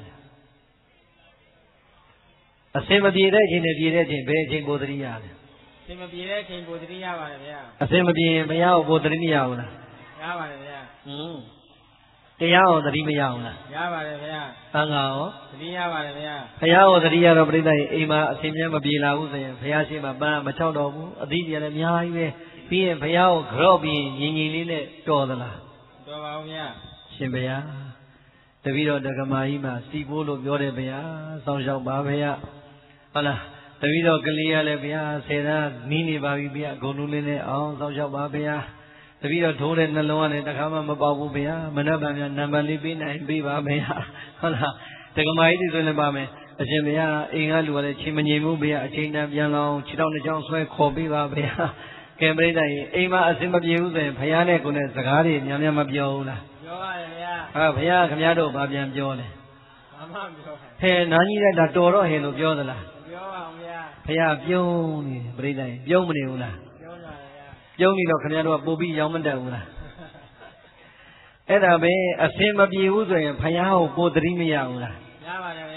အစင်မပြေတဲ့အချိန်နဲ့ပြေတဲ့အချိန်ဘယ်အချိန်ပို့တရိယာလဲအစင်မပြေတဲ့အချိန်ပို့တရိယာပါတယ်ဗျာအစင်မပြေရင်ဘုရားကိုပို့တရိမရဘူးလားရပါတယ်ဗျာဟွန်းတရားဟောသတိမရအောင်လားရပါတယ်ဗျာသံဃာဟောသတိရပါတယ်ဗျာဘုရားဟောသတိရတော့ပြိဿရေအိမ်မှာအစဉ်မြဲမပြေလာဘူးဆိုရင်ဘုရားရှိခိုးပန်းမချောက်တော့ဘူးအသီးတွေလည်းအများကြီးပဲပြီးရင်ဘုရားကိုကြော့ပြီးငြိမ်ငြိမ်လေးနဲ့တော်သလားတော်ပါဘူးဗျာရှင်ဘုရားတပည့်တော်ဒကမာကြီးမှာစီပိုးလို့ပြောတယ်ဘုရားစောင့်ရှောက်ပါဘုရားဟုတ်လားတပည့်တော်ကလေးရလည်းဘုရားဆယ်သားနီးနေပါပြီဘုရားဂုဏ်လူလေးနဲ့အောင်စောင့်ရှောက်ပါဘုရားတပည့်တော်ထိုးတဲ့နှလုံးကနေတခါမှမပေါက်ဘူးဗျာမနှက်ပါများနံပါတ်လေးပေးနိုင်ပေးပါဗျာဟုတ်လားတက္ကမကြီးတွေဆိုလည်းပါမယ်အရှင်ဗျာအိမ်ကလူကလည်းချိန်မငြိမ်ဘူးဗျာအချိန်တန်ပြန်လောင်းခြေထောက်နှစ်ချောင်းဆွဲခေါ်ပေးပါဗျာကဲပရိသတ်ကြီးအိမ်မှာအစင်မပြေဘူးဆိုရင်ဘုရားနဲ့ကိုယ်နဲ့စကားတွေများများမပြောဘူးလားပြောပါတယ်ဗျာဟာဘုရားခင်ဗျားတို့ဘာပြန်ပြောလဲဘာမှမပြောဟဲ့နာကြီးလိုက်တာတော်တော့ဟဲ့လို့ပြောသလားပြောပါအောင်ဗျာဘုရားပြုံးနေပရိသတ်ကြီးပြုံးမနေဘူးလားပြုံးနေတော့ခင်ဗျားတို့ကပို့ပြီးရောင်းမတက်ဘူးလားအဲ့ဒါပဲအစင်မပြေဘူးဆိုရင်ဘုရားကိုပို့သတိမရဘူးလားရပါတယ်ဗျာ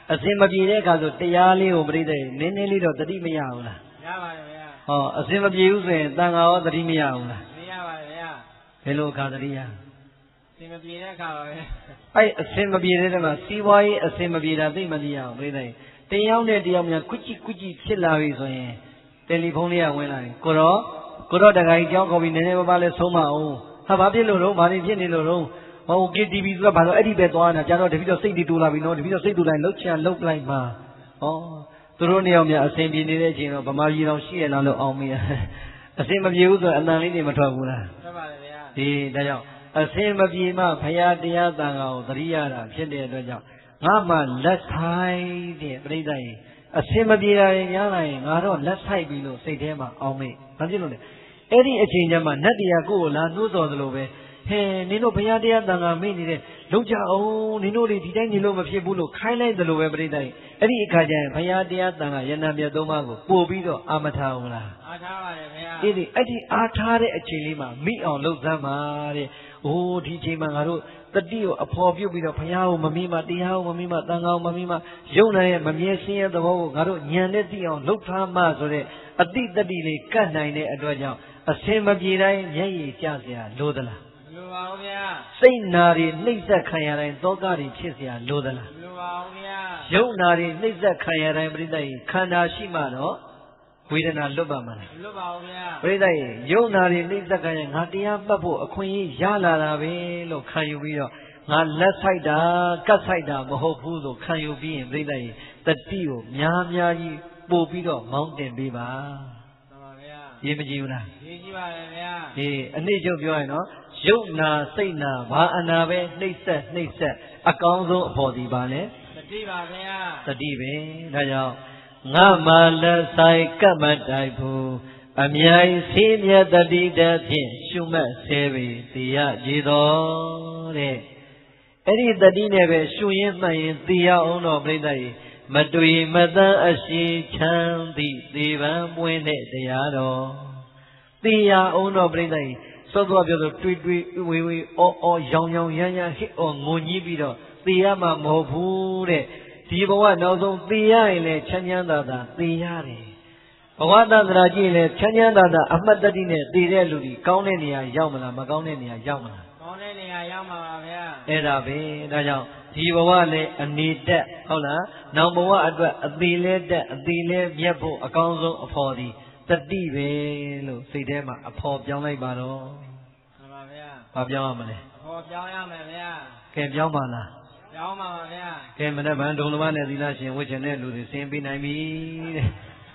အစင်မပြေတဲ့အခါဆိုတရားလေးကိုပြိတ္တိနည်းနည်းလေးတော့တတိမရဘူးလားရပါတယ်ဗျာဟောအစင်မပြေဘူးဆိုရင်တန်ခါရောတတိမရဘူးလားမရပါတယ်ဗျာဘယ်လိုအခါတတိရအစင်မပြေတဲ့အခါပါပဲအဲ့အစင်မပြေတဲ့တည်းမှာစီးပွားရေးအစင်မပြေတာသိမသိရအောင်ပြိတ္တိတယောက်နဲ့တယောက်များကွကြည့်ကွကြည့်ဖြစ်လာပြီဆိုရင်တယ်လီဖုန်းလေးကဝင်လာတယ်ကိုတော့ကိုတော့တခါကြီးကြောင်းခေါ်ပြီးနည်းနည်းပါးပါးလဲဆုံးမအောင်ဟာဘာဖြစ်လို့တော့ဘာတွေဖြစ်နေလို့တော့ဟို K T V ဆိုတာဘာလို့အဲ့ဒီပဲသွားနေတာကျန်တော့တပည့်တော့စိတ်တွေတူလာပြီနော်တပည့်တော့စိတ်တူလိုက်လှုပ်ချလှုပ်လိုက်မှာဟောသူတို့နှစ်ယောက်များအစဉ်ပြေနေတဲ့အချိန်တော့ဗမာပြည်တော်ရှိရလားလို့အောင်မေးအစဉ်မပြေဘူးဆိုတော့အတန်လေးတွေမထွက်ဘူးလားထွက်ပါလေဗျာဒီဒါကြောင့်အစဉ်မပြေမှဘုရားတရားသံဃာကိုသတိရတာဖြစ်တဲ့အတွက်ကြောင့်ငါမှလက်ဆိုင်တဲ့ပြိဿကြီးအစဉ်မပြေတာရင်များလာရင်ငါတော့လက်ဆိုင်ပြီလို့စိတ်ထဲမှာအောင်မေးဘာဖြစ်လို့လဲအဲ့ဒီအချိန်ကျမှနတ်တရားကိုယ်ကိုလာနှိုးဆော်သလိုပဲဟဲနင်တို့ဘုရားတရားတန်ခါမေ့နေတဲ့လုံးကြအောင်နင်တို့တွေဒီတိုင်းနေလို့မဖြစ်ဘူးလို့ခိုင်းလိုက်သလိုပဲပြိတ္တိုင်အဲ့ဒီအခါကျရင်ဘုရားတရားတန်ခါယန္တမြတ်သုံးပါးကိုပို့ပြီးတော့အာမထားဘူးလားအာထားပါတယ်ဗျာအေးဒီအဲ့ဒီအာထားတဲ့အချိန်လေးမှာမိအောင်လှုပ်သမ်းပါတဲ့အိုးဒီချိန်မှာငါတို့တတိကိုအဖော်ပြုတ်ပြီးတော့ဘုရားကိုမမိမတရားကိုမမိမတန်ခါကိုမမိမယုံနိုင်ရဲ့မမြဲစင်းရဲ့သဘောကိုငါတို့ညံနဲ့သိအောင်လှုပ်ထားမှဆိုတဲ့အတိတတိလေးကတ်နိုင်တဲ့အတွက်ကြောင့်အစင်မပြေတိုင်းမျက်ရည်ကျစရာလိုသလားလိုပါဘူးဗျာစိတ်နာတွေနှိမ့်ဆက်ခံရတိုင်းသောကတွေဖြစ်เสียလိုသလားလိုပါဘူးဗျာယုံနာတွေနှိမ့်ဆက်ခံရတိုင်းပြိတ္တိခန္ဓာရှိမှတော့ဝေဒနာလွတ်ပါမလားလွတ်ပါဘူးဗျာပြိတ္တိယုံနာတွေနှိမ့်ဆက်ခံရငါတရားပတ်ဖို့အခွင့်အရေးရလာတာပဲလို့ခံယူပြီးတော့ငါလက်ဆိုင်တာကတ်ဆိုင်တာမဟုတ်ဘူးလို့ခံယူပြီးရင်ပြိတ္တိတတိကိုများများကြီးပို့ပြီးတော့မောင်းတင်ပေးပါမှန်ပါဗျာရေးမကြည့်ဘူးလားရေးကြည့်ပါလေဗျာအေးအနည်းချုပ်ပြောရင်နော်ယုတ်နာစိတ်နာဘာအနာပဲနှိမ့်ဆက်နှိမ့်ဆက်အကောင်းဆုံးအဖို့ဒီပါလေတတိပါဗျာတတိပဲဒါကြောင့်ငါမလက်ဆိုင်ကပ်မတိုက်ဘူးအမြိုင်ဆေးမြတ်တတိတဖြင့်ရှုမှတ်ဆဲပြီတရားကြည်တော်တဲ့အဲ့ဒီတတိနဲ့ပဲရှုရင်းမှတ်ရင်တရားအောင်တော့ပြိတ္တကြီးမတွေ့မတန်းအရှိချမ်းသည့်သေဗံပွင့်တဲ့တရားတော်တရားအောင်တော့ပြိတ္တကြီးစောစောပြောဆိုတွေးတွေးဝေဝေအော်အော်ရောင်ရောင်ရမ်းရမ်းဟစ်အော်ငိုကြီးပြီးတော့သေရမှာမဟုတ်ဘူးတဲ့ဒီဘဝနောက်ဆုံးသေရရင်လည်းချမ်းချမ်းသာသာသေရတယ်ဘဝတန္တရာကြည့်ရင်လည်းချမ်းချမ်းသာသာအမှတ်တတိနဲ့သေတဲ့လူကြီးကောင်းတဲ့နေရာရောက်မလားမကောင်းတဲ့နေရာရောက်မလားကောင်းတဲ့နေရာရောက်မှာပါဗျာအဲ့ဒါပဲဒါကြောင့်ဒီဘဝလည်းအနေတက်ဟုတ်လားနောက်ဘဝအတွက်အသေးလဲတက်အသေးလဲမြတ်ဖို့အကောင်းဆုံးအဖို့ဒီတတိပဲလို့စိတ်ထဲမှာအဖို့ပြောင်းလိုက်ပါတော့မှန်ပါဗျာဘာပြောင်းရမလဲအဖို့ပြောင်းရမယ်ဗျာကဲပြောင်းပါလားပြောင်းပါပါဗျာကဲမနေ့ဗန်ဒုံလမနဲ့သီလရှင်ဝိချင်တဲ့လူတွေဆင်းပေးနိုင်ပြီတဲ့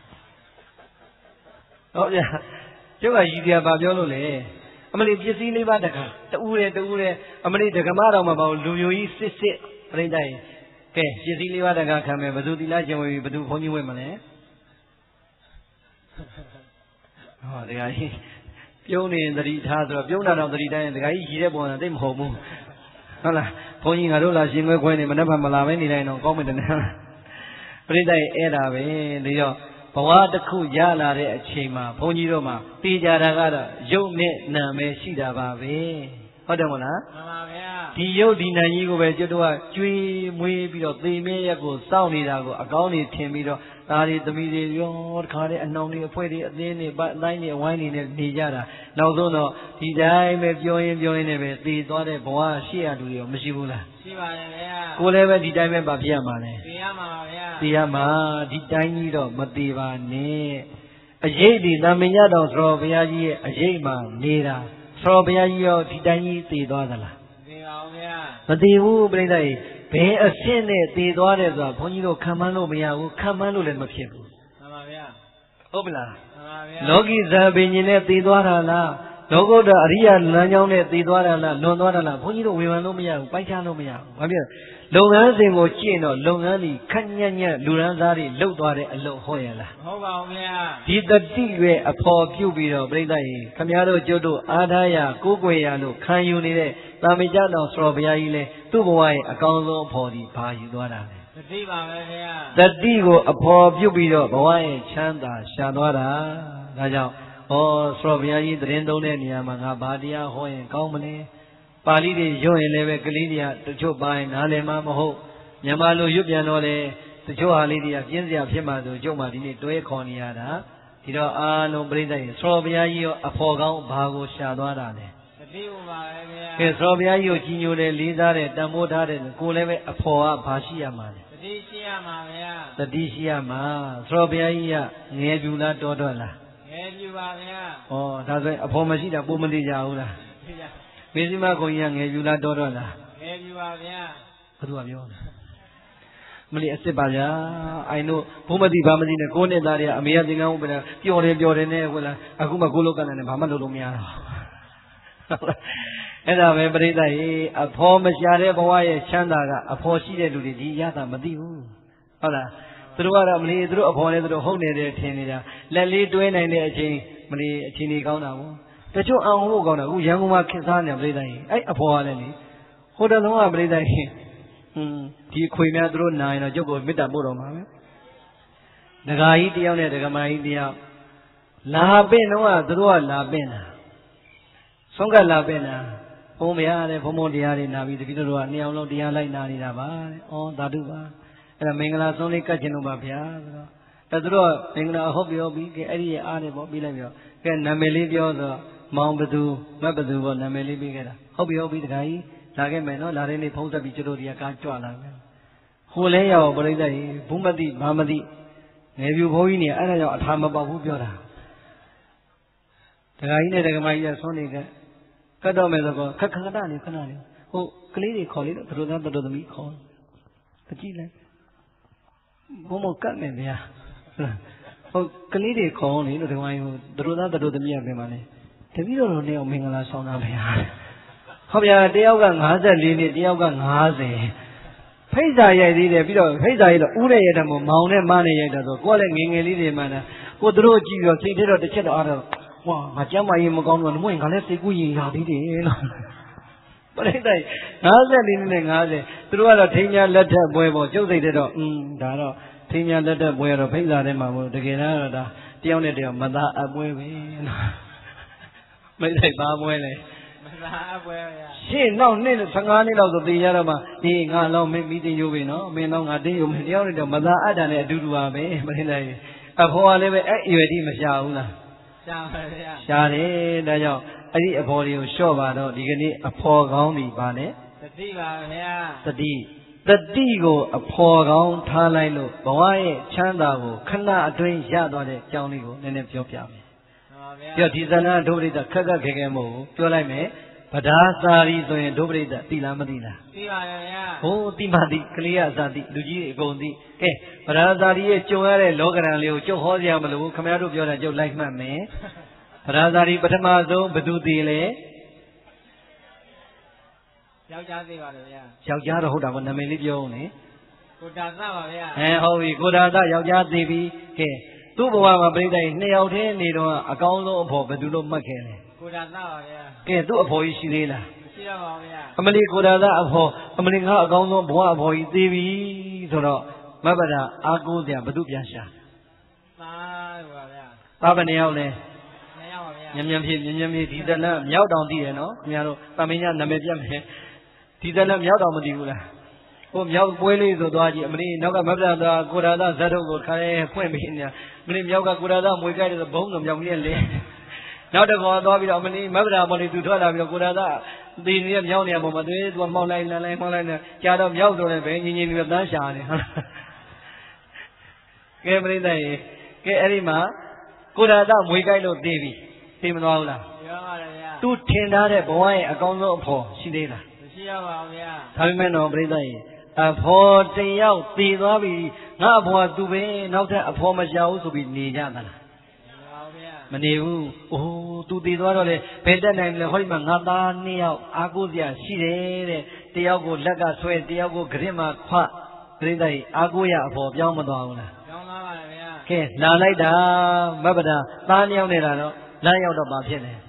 ဟုတ်ဗျာကျုပ်ကရည်ပြပါပြောလို့လေအမလီပစ္စည်းလေးပါးတခါတူးတယ်တူးတယ်အမလီဒကမတော်မှာပေါ့လူမျိုးကြီးစစ်စစ်ပြိတ္တိုင်ကဲပစ္စည်းလေးပါးတခါခံမယ်ဘယ်သူသီလရှင်ဝေပြီဘယ်သူဘုန်းကြီးဝေမလဲဟောတရားကြီးပြုံးနေသတိထားဆိုတော့ပြုံးတာတော့သတိတိုင်းတရားကြီးရည်တဲ့ပုံစံသိမဟုတ်ဘူးဟုတ်လားဘုန်းကြီးငါတို့လာရှင်ခွဲခွဲနေမနေ့ကမလာမဲနေတိုင်းတော့ကောင်းမယ်တည်းပြိတ္တိုင်အဲ့ဒါပဲဒီတော့ဘဝတစ်ခုရလာတဲ့အချိန်မှာဘုန်းကြီးတို့မှာသိကြတာကတော့ရုပ်နဲ့နာမည်ရှိတာပါပဲဟုတ်တယ်မလားမှန်ပါဗျာဒီရုပ်ဒီနာကြီးကိုပဲကျွတ်တော့ကျွေးမွေးပြီးတော့သေမြဲရက်ကိုစောင့်နေတာကိုအကောင်းနေထင်ပြီးတော့ဒါတွေသမီးတွေရောတခါတည်းအနှောင်တွေအဖွဲတွေအသင်းတွေအတိုင်းတွေအဝိုင်းတွေနဲ့နေကြတာနောက်ဆုံးတော့ဒီတိုင်းပဲပြောရင်ပြောရင်လည်းပဲသေသွားတဲ့ဘဝရှိရတူရောမရှိဘူးလားရှိပါတယ်ဗျာကိုယ်လည်းပဲဒီတိုင်းပဲဗာပြရမှာလေသိရမှာပါဗျာသိရမှာဒီတိုင်းကြီးတော့မသေးပါနဲ့အရေးဒီသာမညတော်သရောဘုရားကြီးရဲ့အရေးမှနေတာသရောဘုရားကြီးရောဒီတိုင်းကြီးသေသွားသလားသေပါဦးဗျာမသေဘူးပြိဿကြီးဘယ်အဆင့်နဲ့သေသွားတယ်ဆိုတာဘုန်းကြီးတို့ခံမှန်းလို့မရဘူးခံမှန်းလို့လည်းမဖြစ်ဘူးမှန်ပါဗျာဟုတ်ပလားမှန်ပါဗျာလောကီဇာပင်ရှင်နဲ့သေသွားတာလားလောကုတ္တအရိယလမ်းကြောင်းနဲ့သေသွားတာလားလွန်သွားတာလားဘုန်းကြီးတို့ဝေဖန်လို့မရဘူးပိုက်ချလို့မရဘူးဘာဖြစ်လဲလုပ်ငန်းစဉ်ကိုကျင့်တော့လုပ်ငန်းဒီခက်ညံ့ညံ့လူရန်သားတွေလှုပ်သွားတဲ့အလုပ်ဟောရလားမဟုတ်ပါဘူးဗျာဒီတတိရဲ့အဖော်ပြုတ်ပြီးတော့ပြိဿကြီးခမည်းတော်ကျွတ်တို့အားထားရကိုးကွယ်ရလို့ခံယူနေတဲ့တာမေကြတော်ဆိုတော်ဘုရားကြီးလဲသူ့ဘဝရဲ့အကောင်းဆုံးအဖော်ဒီဘာယူသွားတာလဲတတိပါပဲဗျာတတိကိုအဖော်ပြုတ်ပြီးတော့ဘဝရဲ့ချမ်းသာရှာသွားတာဒါကြောင့်ဟောဆိုတော်ဘုရားကြီးသတင်းသုံးတဲ့နေရာမှာငါဘာတရားဟောရင်ကောင်းမလဲပါဠိတွေရွတ်ရင်လည်းပဲကလေးတွေကတချို့ပါရင်နားလည်မှမဟုတ်မြန်မာလိုရွတ်ပြန်တော့လေတချို့ဟာလေးတွေကပြင်းစရာဖြစ်မှဆိုကျုပ်မှဒီနေ့တွဲခေါ်နေရတာဒီတော့အားလုံးပြိဿရေဆောဘုရားကြီးရောအဖော်ကောင်းဘာကိုရှာသွားတာလဲတတိဥပါပဲဗျာကဲဆောဘုရားကြီးကိုကြီးညိုတယ်လေးစားတယ်တန်ဖိုးထားတယ်ကိုလည်းပဲအဖော်ကဘာရှိရမှာလဲတတိရှိရမှာဗျာတတိရှိရမှာဆောဘုရားကြီးကငယ်ပြူလားတော်တော်လားငယ်ပြူပါဗျာဩဒါဆိုရင်အဖော်မရှိတာပုံမသိကြဘူးလားမေဇိမခွန်ကြီးကငယ်ပြူလားတော်တော်လားငယ်ပြူပါဗျာဘသူကပြောလဲမလီအစ်စ်ပါဗျာအိုင်တို့ဘုမတိဘာမတိနဲ့ကိုနှစ်သားတွေကအမေကသင်္ကန်းဥပဒေပျော်တယ်ပျော်တယ်နဲ့ဟုတ်လားအခုမှကိုလောက်ကနဲ့ဘာမှလုပ်လို့မရတော့အဲ့ဒါပဲပြိဿရေအဖော်မရှာတဲ့ဘဝရဲ့ချမ်းသာကအဖော်ရှိတဲ့လူတွေဒီရတာမသိဘူးဟုတ်လားသူတို့ကတော့မလီသူတို့အဖော်နဲ့သူတို့ဟုတ်နေတယ်ထင်နေတာလက်လေးတွဲနိုင်တဲ့အချိန်မလီအချိန်ကြီးကောင်းတာဘူးတချို့အောင်ဟုတ်ကောင်းတာအခုရန်ကုန်မှာခက်စားနေပြိဿရေအဲ့အဖော်ကလည်းလေဟိုတလုံးကပြိဿရေอืมဒီခွေများသူတို့နိုင်တော့ကျုပ်ကိုမေတ္တာပို့တော်မှာပဲဒကာကြီးတယောက်နဲ့ဒကမာကြီးတယောက်လာပင့်တော့ကသူတို့ကလာပင့်တာဆုံးကလာပင့်တာဘုံမရတဲ့ဘုံဘုံတရားတွေနာပြီးတပည့်တို့ကနှစ်အောင်လုံးတရားလိုက်နာနေတာပါတဲ့ဩဓာတုပါအဲ့ဒါမင်္ဂလာဆုံးလေးကတ်ချင်လို့ပါဗျာဆိုတော့အဲ့သူတို့ကမင်္ဂလာဟုတ်ပြောပြီးကဲအဲ့ဒီရဲ့အားနဲ့ပေါ့ပြီးလိုက်ပြောကဲနာမည်လေးပြောဆိုမောင်ဘသူမတ်ဘသူပေါ့နာမည်လေးပြီးခဲ့တာဟုတ်ပြီဟုတ်ပြီဒကာကြီးလာခဲ့မယ်နော်လာတဲ့နေ့ဖုံးဆက်ပြီးကျတို့တွေကကားကြွလာမယ်ဟိုလဲရောက်ပြိဿရေဘုမတိဘာမတိငယ်ပြူဘုန်းကြီးနေအဲ့ဒါကြောင့်အထာမပေါက်ဘူးပြောတာဒကာကြီးနဲ့ဒကမကြီးကဆွန်းနေကကတ်တော့မယ်ဆိုတော့ခက်ခက်တာနေခဏနေဟိုကလေးတွေခေါ်လေးတော့တို့သားတို့သမီးခေါ်အကြည့်လိုက်ဘုံမကတ်မယ်ဗျာဟိုကလေးတွေခေါ်နေလို့ဒကမကြီးဟိုတို့သားတို့သမီးကပြင်ပါလေတပည့်တော်တို့နဲ့အောင်မင်္ဂလာဆောင်တာဗျာဟုတ်ဗျာတယောက်က၅၄နှစ်တယောက်က၅၀ဖိတ်စာရိုက်သေးတယ်ပြီးတော့ဖိတ်စာရိုက်တော့ဥရဲ့ရတဲ့မောင်နဲ့မနဲ့ရိုက်တာဆိုကိုကလည်းငယ်ငယ်လေးတွေမှန်းကိုတို့ကြည့်ပြီးတော့စိတ်ထဲတော့တစ်ချက်တော့အားတော့ဝါငါကြမ်းမရင်မကောင်းတော့မဝင်ငါလည်းစိတ်ကူးရင်ရသေးတယ်လို့ပြိဿ၅၄နှစ်နဲ့၅၀သူတို့ကတော့ထိန်းညာလက်ထက်ပွဲပေါ့ကျုပ်စိတ်ထဲတော့อืมဒါတော့ထိန်းညာလက်ထက်ပွဲတော့ဖိတ်စာထဲမှာမို့တကယ်တော့ဒါတယောက်နဲ့တယောက်မသားအပွဲပဲမိတ်ဆိုင်ပါပွဲလေလာအပွဲရရှင်းနောက်နှစ်ဆယ်ငါးနှစ်လောက်ဆိုသေးရတော့မှဒီငါလောင်းမင်းပြီးတင်ယူပြီနော်မင်းတော့ငါတင်းယူမယ်တယောက်နဲ့တော့မသာအပ်တာနဲ့အတူတူပါပဲမင်းလည်းအဖော်ကလည်းပဲအဲ့အရွယ်ကြီးမရှာဘူးလားရှာပါဗျာရှာတယ်ဒါကြောင့်အဲ့ဒီအဖော်တွေကိုလျှော့ပါတော့ဒီကနေ့အဖော်ကောင်းပြီပါနဲ့တတိပါဗျာတတိတတိကိုအဖော်ကောင်းထားလိုက်လို့ဘဝရဲ့ချမ်းသာကိုခဏအတွင်းရသွားတဲ့အကြောင်းလေးကိုနည်းနည်းပြောပြမယ်ပြဒီဇနာဒုပရိသခက်ခက်ခဲခဲမဟုတ်ဘူးပြောလိုက်မယ်ဗဒါစာရီဆိုရင်ဒုပရိသသိလားမသိလားသိပါရဲ့ဗျာဟိုးသိမှသိကလေးအစသိလူကြီးအကုန်သိကဲဗဒါစာရီရဲ့ကြုံရတဲ့လောကရန်လေးကိုကျုပ်ဟောစရာမလိုဘူးခင်ဗျားတို့ပြောတာကျုပ်လိုက်မှတ်မယ်ဗဒါစာရီပထမဆုံးဘသူသိလဲယောက်ျားသိပါလေဗျာယောက်ျားတော့ဟုတ်တာပေါ့နာမည်လေးပြောဦးလေကိုတာသပါဗျာအဲဟုတ်ပြီကိုတာသယောက်ျားသိပြီကဲသူ့ဘဝမှာပြိဿကြီးနှစ်ယောက်တည်းနေတော့အကောင်းဆုံးအဖို့ဘယ်သူလို့မှတ်ခဲ့လဲကိုတာသပါဗျာကဲသူ့အဖို့ကြီးရှိသေးလားမရှိတော့ပါဗျာအမလီကိုတာသအဖို့အမလီငါအကောင်းဆုံးဘဝအဖို့ကြီးသိပြီဆိုတော့မဘဒအာကိုးစရာဘယ်သူပြန်ရှာသာပါဗျာသာဘယ်နှယောက်လဲနှစ်ယောက်ပါဗျာမြန်မြန်ဖြစ်မြန်မြန်ဖြစ်ဒီတလန့်မြောက်တောင်သိတယ်နော်ခင်ဗျားတို့တာမင်းညာနာမည်ပြတ်မယ်ဒီတလန့်မြောက်တောင်မသိဘူးလားဟိုမြောက်ပွဲလေးဆိုသွားကြည့်အမလီနောက်ကမဘဒသာကိုတာသဇတ်တို့ကိုခါရဲဖွင့်ပြီးနေမင်းမြောက်ကကိုရာသားမွေကြိုက်တယ်ဆိုဘုံတော့မြောက်ကြီးလေနောက်တစ်ခေါက်သွားပြီးတော့မင်းမဗ္ဗရာမော်လီသူထွက်လာပြီးတော့ကိုရာသားသေနေတဲ့မြောက်နေရာပေါ်မှာသွေးသူမှောက်လိုက်လန်လိုက်မှောက်လိုက်နေကြာတော့မြောက်တော့လည်းပဲငင်းငင်းပြီးတန်းရှာနေဟုတ်ကဲမင်းတဲ့ကဲအဲ့ဒီမှာကိုရာသားမွေကြိုက်လို့သေပြီသိမသွားဘူးလားပြောပါတယ်ဗျာသူထင်ထားတဲ့ဘဝရဲ့အကောင်းဆုံးအဖို့ရှိသေးလားမရှိရပါဘူးဗျာဒါပေမဲ့တော့ပြိဿရဲ့အဖို့တယောက်တည်သွားပြီငါအဖို့ကသူပဲနောက်ထပ်အဖို့မရှာဘူးဆိုပြီးနေကြသလားမနေဘူးအိုးသူတည်သွားတော့လေဘယ်တက်နိုင်လဲဟောဒီမှာငါသားနှစ်ယောက်အားကိုးစရာရှိတယ်တဲ့တယောက်ကိုလက်ကဆွဲတယောက်ကိုဂရစ်မှာခွပြိဿကြီးအားကိုးရအဖို့ပြောင်းမသွားဘူးလားပြောင်းသွားပါလေဗျာကဲလာလိုက်တာမဘဒသားနှစ်ယောက်နေတာတော့လမ်းရောက်တော့ဘာဖြစ်လဲ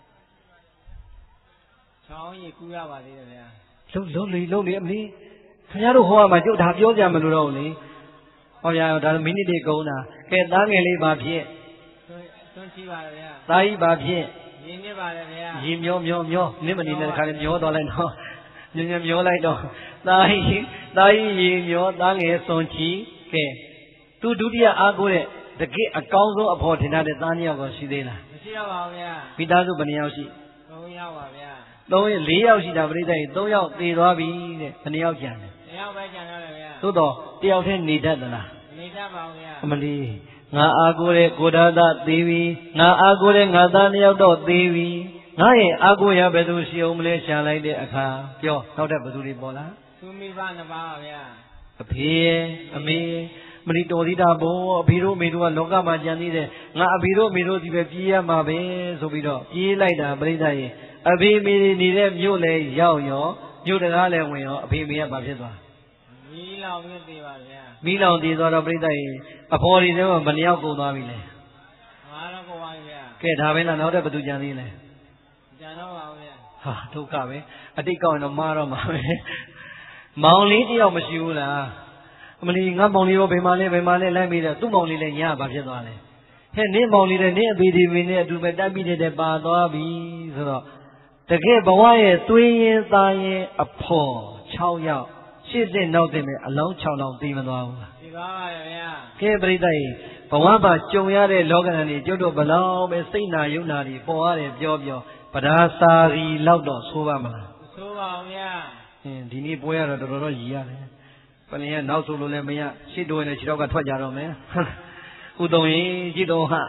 ချောင်းကြီးကူးရပါသေးတယ်ဗျာလုံးလုံးလေလုံးလေအမလေးခင်ဗျားတို့ဟောမှာကျုပ်ဒါပြောကြမလို့တော့လေဟောဗျာဒါမိနစ်တွေကုန်တာကဲသားငယ်လေးဘာဖြစ်သွန်းချီပါလေဗျာသားကြီးဘာဖြစ်ရင်းနေပါလေဗျာရင်မျောမျောမျောနင့်မနေနဲ့တခါလေမျောသွားလိုက်တော့ညညမျောလိုက်တော့သားကြီးသားကြီးရေမျောသားငယ်စွန်ချီကဲသူဒုတိယအားကိုးတဲ့တကယ့်အကောင်းဆုံးအဖို့ထင်တဲ့သားနှစ်ယောက်ကိုရှိသေးလားမရှိတော့ပါဘူးဗျာမိသားစုဘယ်နှယောက်ရှိသုံးယောက်ပါဗျာသုံးလေးယောက်ရှိတာပြိဿကြီးသုံးယောက်သေသွားပြီတဲ့ဘယ်နှယောက်ကျန်လဲတစ်ယောက်ပဲကျန်တော့တယ်ဗျာသို့တော့တယောက်တည်းနေတတ်သလားနေတတ်ပါဘူးဗျာအမလီငါအားကိုးတဲ့ကိုဒါသသေးပြီငါအားကိုးတဲ့ငါသားနှစ်ယောက်တော့သေးပြီငါရဲ့အားကိုးရဘယ်သူရှိအောင်မလဲရှာလိုက်တဲ့အခါပြောနောက်တဲ့ဘယ်သူတွေပေါ်လားသူမိဘနှစ်ပါးပါဗျာအဖေအမေမလီတော်သီတာဘုံအဖေတို့အမေတို့ကလောကမှာကြံသေးတယ်ငါအဖေတို့အမေတို့ဒီပဲပြေးရမှာပဲဆိုပြီးတော့ပြေးလိုက်တာပြိဿရဲ့အဖေမေနေတဲ့မြို့လေရောက်ရောမြို့တကားလည်းဝင်ရောအဖေမေကဘာဖြစ်သွားမီးလောင်ပြီးသေးပါဗျာမီးလောင်သေးသွားတော့ပြိဿရဲ့အဖော်ဒီထဲမှာဘယ်နှယောက်ကုန်သွားပြီလဲငါတော့ကုန်ပါပြီဗျာကဲဒါပဲလားနောက်တဲ့ဘယ်သူကြံသေးလဲကြံတော့ပါဘူးဗျာဟာဒုက္ခပဲအတိတ်ကောင်းရင်တော့မာတော့မှာပဲမောင်လေးတယောက်မရှိဘူးလားအမလီငါမောင်လေးရောဘယ်မှာလဲဘယ်မှာလဲလိုက်ပြီးတော့သူ့မောင်လေးလည်းညာဘာဖြစ်သွားလဲဟဲ့နင်းမောင်လေးလည်းနင်းအဖေဒီမင်းနဲ့အတူပဲတိုက်ပြီးတဲ့ပါသွားပြီဆိုတော့တကယ်ဘဝရဲ့သွေးရင်သားရင်အဖော်၆ယောက်ရှေ့တဲ့နောက်တဲ့မဲ့အလောင်း၆လောင်းသိမသွားဘူးလားသိပါပါရဲ့ဗျာကဲပြိဿကြီးဘဝမှာကြုံရတဲ့လောကဓာတ်တွေကျုပ်တို့ဘလောက်ပဲစိတ်နာယုံနာတွေပေါ်ရတယ်ပြောပြောပဒါစာရီလောက်တော့ဆိုးပါမလားဆိုးပါအောင်ဗျာအင်းဒီနေ့ပွဲရတော့တော်တော်ရည်ရတယ်ပလင်ကနောက်ဆိုလို့လည်းမရရှေ့တိုးရင်လည်းခြေထောက်ကထွက်ကြတော့မယ်ဥတုံရင်ကြည့်တော့ဟာ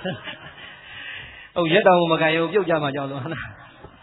ဟုတ်ရက်တောင်မကန်ရုံပြုတ်ကြမှာကြောက်လို့ဟလား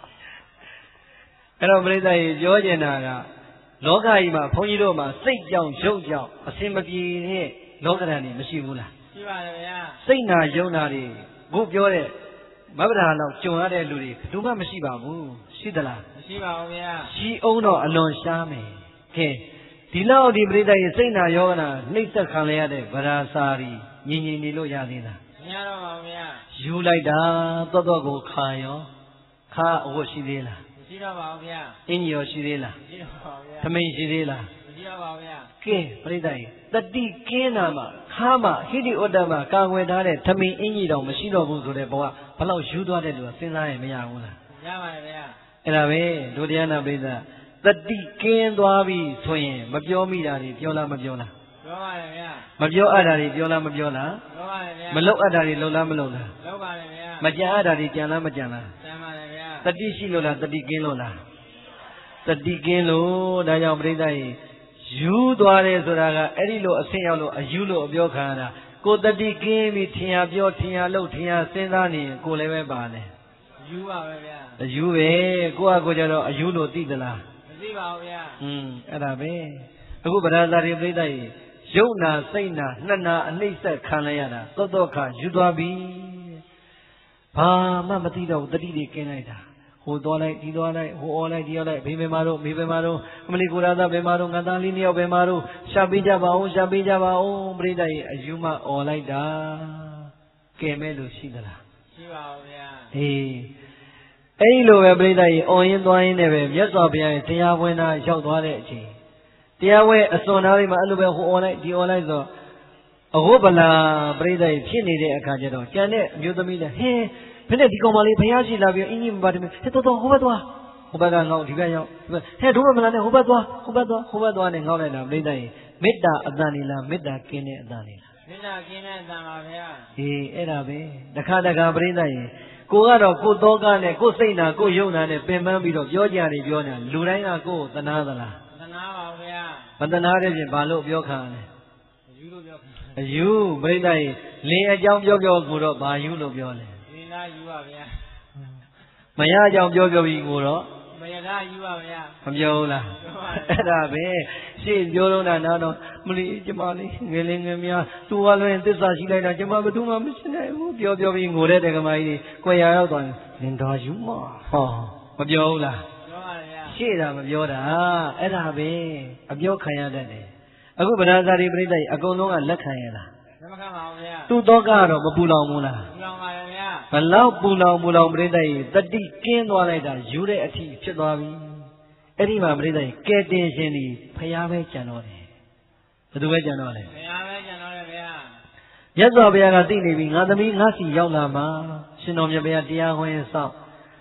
အဲ့တော့ပြိဿကြီးပြောကျင်တာကလောကကြီးမှာဘုန်းကြီးတို့မှာစိတ်ကြောင့်ရုပ်ကြောင့်အစင်မပြေတဲ့လောကဓာတ်တွေမရှိဘူးလားရှိပါတယ်ဗျာစိတ်နာယုံနာတွေဘုပြောတဲ့မဗ္ဗဒါလောက်ကြုံရတဲ့လူတွေဘယ်သူမှမရှိပါဘူးရှိသလားမရှိပါဘူးဗျာရှိအောင်တော့အလွန်ရှားမယ်ကဲဒီလောက်ဒီပရိသတ်ရဲ့စိတ်နာယောဂနာနှိမ့်သက်ခံရတဲ့ဗရာစာရီငြိမ်ငြိမ်နေလို့ရသေးလားမရတော့ပါဘူးဗျာယူလိုက်တာတော့တော့ကိုခါရောခါအဝတ်ရှိသေးလားမရှိတော့ပါဘူးဗျာအင်းကြီးရောရှိသေးလားမရှိတော့ပါဘူးဗျာသမင်ရှိသေးလားမရှိတော့ပါဘူးဗျာကဲပရိသတ်ရဲ့တတိကင်းနာမှာခါမှာဟိတိဥဒ္ဒမှာကာကွယ်ထားတဲ့သမင်အင်းကြီးတော်မရှိတော့ဘူးဆိုတဲ့ဘဝဘလောက်ယူသွားတဲ့လူကစဉ်းစားရင်မရဘူးလားရပါတယ်ဗျာအဲ့ဒါပဲဒုတိယနာပရိသတ်တတိကင်းသွားပြီဆိုရင်မပြောမိတာတွေပြောလားမပြောလားပြောပါတယ်ဗျာမပြောအပ်တာတွေပြောလားမပြောလားပြောပါတယ်ဗျာမလုပ်အပ်တာတွေလုပ်လားမလုပ်လားလုပ်ပါတယ်ဗျာမကြံအပ်တာတွေကြံလားမကြံလားကြံပါတယ်ဗျာတတိရှိလို့လားတတိကင်းလို့လားတတိကင်းလို့ဒါကြောင့်ပြိဿကြီးယူသွားတယ်ဆိုတာကအဲ့ဒီလိုအဆင့်ရောက်လို့အယူလို့အပြောခံရတာကိုတတိကင်းပြီးထင်ရပြောထင်ရလုပ်ထင်ရစဉ်းစားနေရင်ကိုလည်းပဲပါလေယူပါပဲဗျာအယူပဲကိုကကိုကြတော့အယူလို့သိသလားမသိပါဘူးဗျာอืมအဲ့ဒါပဲအခုဗရာဇာတိပြိဿကြီးယုံနာစိတ်နာနှစ်နာအနှိမ့်ဆက်ခံလိုက်ရတာသော့သော့ခယူသွားပြီဘာမှမသိတော့ဘူးတတိတွေကင်းလိုက်တာဟိုသွားလိုက်ဒီသွားလိုက်ဟိုအော်လိုက်ဒီအော်လိုက်ဘေးဘယ်မှာတော့မေးဘယ်မှာတော့အမလီကိုရာသဘယ်မှာတော့ငါသားလေးနှစ်ယောက်ဘယ်မှာတော့ရှာပေးကြပါဦးရှာပေးကြပါဦးပြိဿကြီးအယူမအော်လိုက်တာကဲမဲ့လို့ရှိသလားရှိပါဘူးဗျာအေးအဲ့လိုပဲပြိဿကြီးအော်ရင်းသွားရင်းနဲ့ပဲမြတ်စွာဘုရားရဲ့တရားဝင်တာရောက်သွားတဲ့အချိန်တရားဝဲအစွန်သားလေးမှာအဲ့လိုပဲဟိုអော်လိုက်ဒီអော်လိုက်ဆိုအဟုတ်ပလာပြိဿကြီးဖြစ်နေတဲ့အခါကျတော့ကျန်တဲ့အမျိုးသမီးလည်းဟင်းဘယ်နဲ့ဒီကောင်မလေးဘုရားရှိလာပြီးအင်းကြီးမပါတည်းဟဲ့တော်တော်ဟိုဘက်သွားဟိုဘက်ကငေါ့ဒီဘက်ရောက်ဟဲ့တို့မလာနဲ့ဟိုဘက်သွားဟိုဘက်သွားဟိုဘက်သွားနဲ့ငေါ့လိုက်တာပြိဿကြီးမေတ္တာအတန်နေလားမေတ္တာကင်းတဲ့အတန်နေလားမေတ္တာကင်းတဲ့အတန်ပါဗျာအေးအဲ့ဒါပဲတခါတခါပြိဿကြီးကိုကတော့ကိုသောကနဲ့ကိုစိတ်နာကိုယုံနာနဲ့ပင်ပန်းပြီးတော့ပြောကြတယ်ပြောနေတာလူတိုင်းကကိုယ်ကိုသနာသလားသနာပါဗျာမသနာတဲ့ဖြင့်ဘာလို့ပြောခံလဲအယူလို့ပြောခံအယူပြိဿကြီးလင်းအကြောင်းပြောပြောကိုတော့ဘာယူလို့ပြောလဲလင်းသားယူပါဗျာမရအကြောင်းပြောပြောပြီးကိုတော့မရသားယူပါဗျာမပြောဘူးလားအဲ့ဒါပဲရှေ့ပြောလို့တာနားတော့မလီကျမလေးငယ်လေးငယ်များသူကလွင်သစ္စာရှိလိုက်တာကျမဘယ်သူမှမရှိနိုင်ဘူးပြောပြောပြီးငိုတဲ့တက္ကမကြီးကိုရရောက်သွားရင်လင်တော်ယူမဟောမပြောဘူးလားပြောပါဗျာရှေ့တာမပြောတာအဲ့ဒါပဲအပြောခံရတတ်တယ်အခုဗရာဇာတိပြိဿကြီးအကုန်လုံးကလက်ခံရလားလက်မခံပါဘူးဗျာသူ့တော့ကတော့မပူလောင်ဘူးလားပူလောင်ပါရဲ့ဗျာဘလောက်ပူလောင်ပူလောင်ပြိဿကြီးတတိကင်းသွားလိုက်တာယူတဲ့အထိဖြစ်သွားပြီအဲ့ဒီမှာပြိဿကြီးကဲတင်ရှင်ဒီဖျားပဲကြံတော့တယ်ဘယ်သူပဲကြံတော့လဲဖျားပဲကြံတော့တယ်ဗျာမြတ်စွာဘုရားကသိနေပြီငါသမီးငါစီရောက်လာမှာရှင်တော်မြတ်ဘုရားတရားဟောရင်စောင့်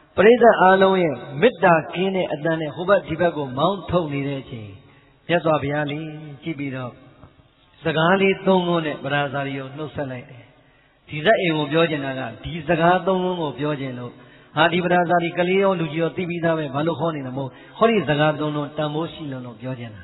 ပရိသတ်အားလုံးရဲ့မေတ္တာကင်းတဲ့အတန်နဲ့ဟိုဘက်ဒီဘက်ကိုမောင်းထုတ်နေတဲ့အချိန်မြတ်စွာဘုရားလေးကြည့်ပြီးတော့စကားလေးသုံးခုနဲ့ပရာဇာရီကိုနှုတ်ဆက်လိုက်တယ်ဒီဇက်အိမ်ကိုပြောချင်တာကဒီစကားသုံးခုကိုပြောချင်လို့ဟာဒီပရာဇာရီကလေးရောလူကြီးရောသိပြီးသားပဲဘာလို့ခေါ်နေတာမဟုတ်ဟောဒီစကားသုံးလုံးတန်ဖိုးရှိလို့လို့ပြောချင်တာ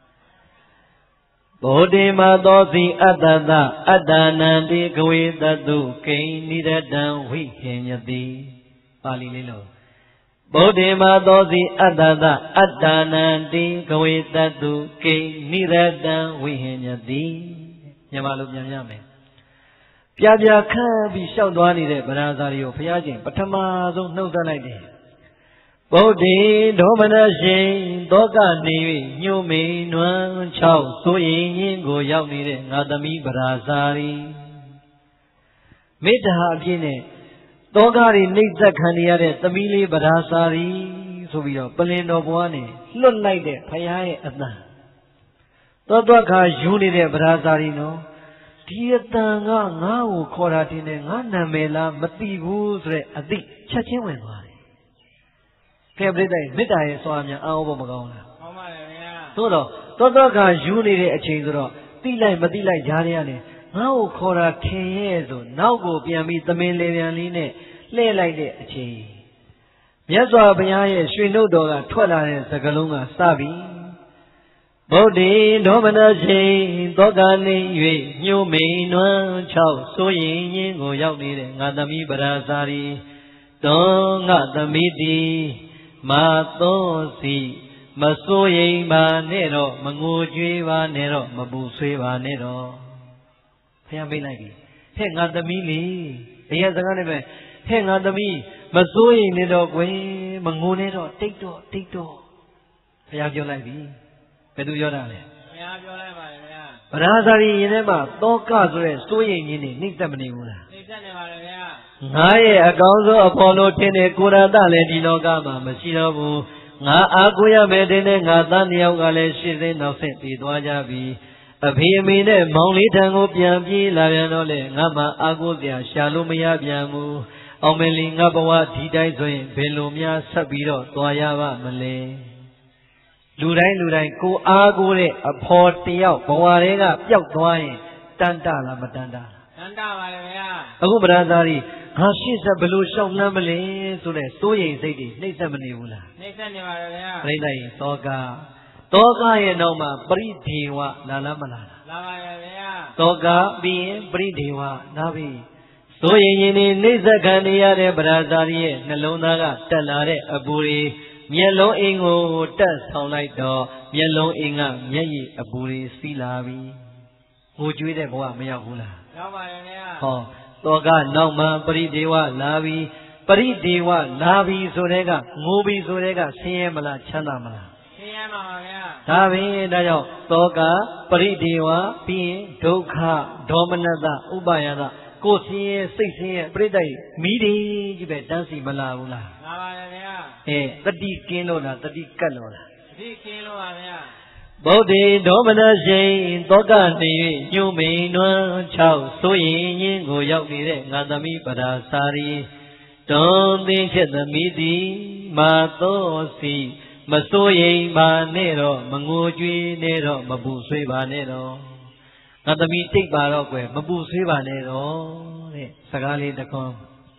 ဘောဓိမသောစီအတ္တတအတ္တနံတိကဝေတတုကိဉ္နိရတံဝိဟိညတိပါဠိလေးလို့ဗုဒ္ဓေမသောစီအတ္တတအတ္တနံတိကဝေတတုကိဉ္နိရတံဝိဟိညတိမြန်မာလိုပြန်ပြမယ်ပြပြခန့်ပြီးလျှောက်သွားနေတဲ့ဗရာဇာရီကိုဘုရားရှင်ပထမဆုံးနှုတ်ဆက်လိုက်တယ်ဗုဒ္ဓေဒေါမနရှိသောကနေ၍ညှို့မေနွမ်း၆ဆိုရင်ရင်ကိုရောက်နေတဲ့ငါသမီးဗရာဇာရီမေတ္တာအပြည့်နဲ့တောကတွေနှိမ့်သက်ခံရတဲ့သမီးလေးဗရာဇာရီဆိုပြီးတော့ပလင်တော်ဘွားနဲ့လွတ်လိုက်တဲ့ဘုရားရဲ့အတန်သောတခါယူနေတဲ့ဗရာဇာရီနော်ဒီအတန်ကငါ့ကိုခေါ်တာတင်တယ်ငါနာမည်လားမသိဘူးဆိုတဲ့အသိချက်ချင်းဝင်သွားတယ်ကဲပြိတ္တိမေတ္တာရဲ့စွာများအောဖို့မကောင်းလားကောင်းပါလေဗျာသို့တော့သောတခါယူနေတဲ့အချိန်ဆိုတော့တိလိုက်မတိလိုက်ကြားရရတယ်ငါ့ကိုခေါ်တာထင်ရဲ့ဆိုနောက်ကိုပြန်ပြီးသမင်လေပြန်လေးနဲ့လှည့်လိုက်တဲ့အချိန်မြတ်စွာဘုရားရဲ့ရွှေနှုတ်တော်ကထွက်လာတဲ့စကားလုံးကစပြီဗုဒ္ဓေဒေါမနရှိသောကနေ၍ညှို့မိန်နွမ်း၆ဆိုရင်ရင်ကိုရောက်နေတဲ့ငါသမီးဗရာဇာရီတောငါသမီးတီမာသောစီမစိုးရိမ်ပါနဲ့တော့မငိုကြွေးပါနဲ့တော့မပူဆွေးပါနဲ့တော့ဖျံပေးလိုက်ပြီဟဲ့ငါသမီးလေးဒီရဲ့စကားနဲ့ပဲဟဲ့ငါသမီးမစိုးရိမ်နဲ့တော့ကွယ်မငိုနဲ့တော့တိတ်တော့တိတ်တော့ဘုရားပြောလိုက်ပြီဘယ်သူပြောတာလဲဘုရားပြောလိုက်ပါလေဗျာဗရာဇာရီရင်ထဲမှာတောကဆိုတဲ့စိုးရိမ်ခြင်းတွေနှိမ့်သက်မနေဘူးလားနှိမ့်သက်နေပါလေဗျာငါရဲ့အကောင်းဆုံးအဖော်လို့ထင်တဲ့ကိုရတလည်းဒီလောကမှာမရှိတော့ဘူးငါအားကိုးရမယ်တဲ့ငါသားနှစ်ယောက်ကလည်းရှင်းစင်းနောက်ဆက်တည်သွားကြပြီအဖေအမေနဲ့မောင်လေးထံကိုပြန်ပြေးလာပြန်တော့လေငါမှအားကိုးစရာရှာလို့မရပြန်ဘူးအောင်မလီငါဘဝဒီတိုင်းဆိုရင်ဘယ်လိုများဆက်ပြီးတော့သွားရပါမလဲလူတိုင်းလူတိုင်းကိုအားကိုးတဲ့အဖော်တယောက်ဘဝတွေကပျောက်သွားရင်တန်တလားမတန်တလားတန်တပါလေဗျာအခုဗရာဇာရီငါရှေ့ဆက်ဘယ်လိုလျှောက်လမ်းမလဲဆိုတဲ့စိုးရိမ်စိတ်တွေနှိမ့်ဆက်မနေဘူးလားနှိမ့်ဆက်နေပါလေဗျာပြိတ္တိသောကသောကရဲ့နောက်မှာပရိဒေဝလာလားမလာလားလာပါရဲ့ဗျာသောကပြီးရင်ပရိဒေဝလာပြီစိုးရိမ်ရင်နေနှိမ့်ဆက်ခံနေရတဲ့ဗရာဇာရီရဲ့နှလုံးသားကတက်လာတဲ့အပူတွေမျက်လုံးအင်းကိုတက်ဆောင်လိုက်တော့မျက်လုံးအင်းကမျက်ရည်အပူတွေစီးလာပြီငိုကြွေးတဲ့ဘဝမရောက်ဘူးလားရောက်ပါရဲ့ဗျာဟောသောကနောက်မှပရိဒေဝလာပြီပရိဒေဝလာပြီဆိုတဲ့ကငိုပြီဆိုတဲ့ကဆင်းရဲမလားချမ်းသာမလားဆင်းရဲပါပါဗျာဒါပဲဒါကြောင့်သောကပရိဒေဝပြီးရင်ဒုက္ခဒေါမနတဥပယတကိုယ်ဆင်းရဲစိတ်ဆင်းရဲပြိတ္တိမိဒီကြီးပဲတန်းစီမလာဘူးလားလာပါရဲ့ဗျာအဲတတိကင်းလို့လားတတိကတ်လို့လားတတိကင်းလို့ပါဗျာဗုဒ္ဓေဒေါမနရှိသောကနေ၍ညှို့မိန်နွမ်း၆ဆိုရင်ရင်ကိုရောက်နေတဲ့ငါသမီးဗရာဇာရီတွန်သင်ချက်သမီးသည်မာသောစီမစိုးရိမ်ပါနဲ့တော့မငိုကြွေးနဲ့တော့မပူဆွေးပါနဲ့တော့ငါသမီးတိတ်ပါတော့ကွယ်မပူဆွေးပါနဲ့တော့တဲ့စကားလေးတစ်ခွန်း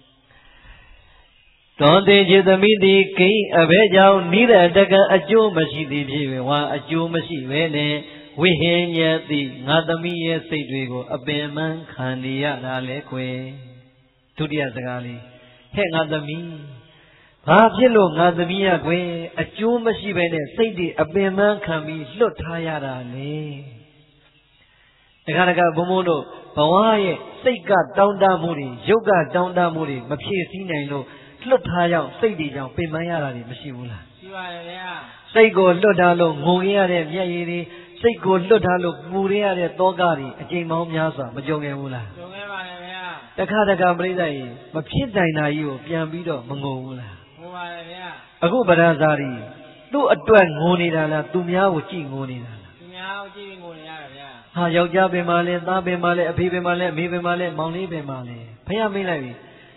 တွန်သင်ချက်သမီးသည်ကိန်းအဘဲကြောင့်နိရတကအကျိုးမရှိသည်ဖြစ်ဝါအကျိုးမရှိပဲနဲ့ဝိဟိညတိငါသမီးရဲ့စိတ်တွေကိုအပင်ပန်းခံနေရတာလဲကွယ်ဒုတိယစကားလေးဟဲ့ငါသမီးဘာဖြစ်လို့ငါသမီးရကွယ်အကျိုးမရှိပဲနဲ့စိတ်တွေအပင်ပန်းခံပြီးလွတ်ထားရတာလေတခါတခါဘုံဘုံတို့ဘဝရဲ့စိတ်ကတောင်းတမှုတွေရုပ်ကတောင်းတမှုတွေမဖြည့်ဆည်းနိုင်လို့လွတ်ထားရောက်စိတ်တွေကြောင့်ပင်ပန်းရတာတွေမရှိဘူးလားရှိပါရဲ့ဗျာစိတ်ကိုလွတ်ထားလို့ငုံရတဲ့မျက်ရည်တွေစိတ်ကိုလွတ်ထားလို့ပူရတဲ့သောကတွေအကျိန်ပေါင်းများစွာမကြုံခဲ့ဘူးလားကြုံခဲ့ပါရဲ့ဗျာတခါတခါပြိဿကြီးမဖြစ်နိုင်တာကြီးကိုပြန်ပြီးတော့မငုံဘူးလားငုံပါရဲ့ဗျာအခုဗရာဇာရီသူ့အတွက်ငိုနေတာလားသူများကိုကြည့်ငိုနေတာလားသူများကိုကြည့်ငိုနေရတယ်ဗျာဟာယောက်ျားပင်မလဲသားပင်မလဲအဖေပင်မလဲအမေပင်မလဲမောင်လေးပင်မလဲဖះမိတ်လိုက်ပြီ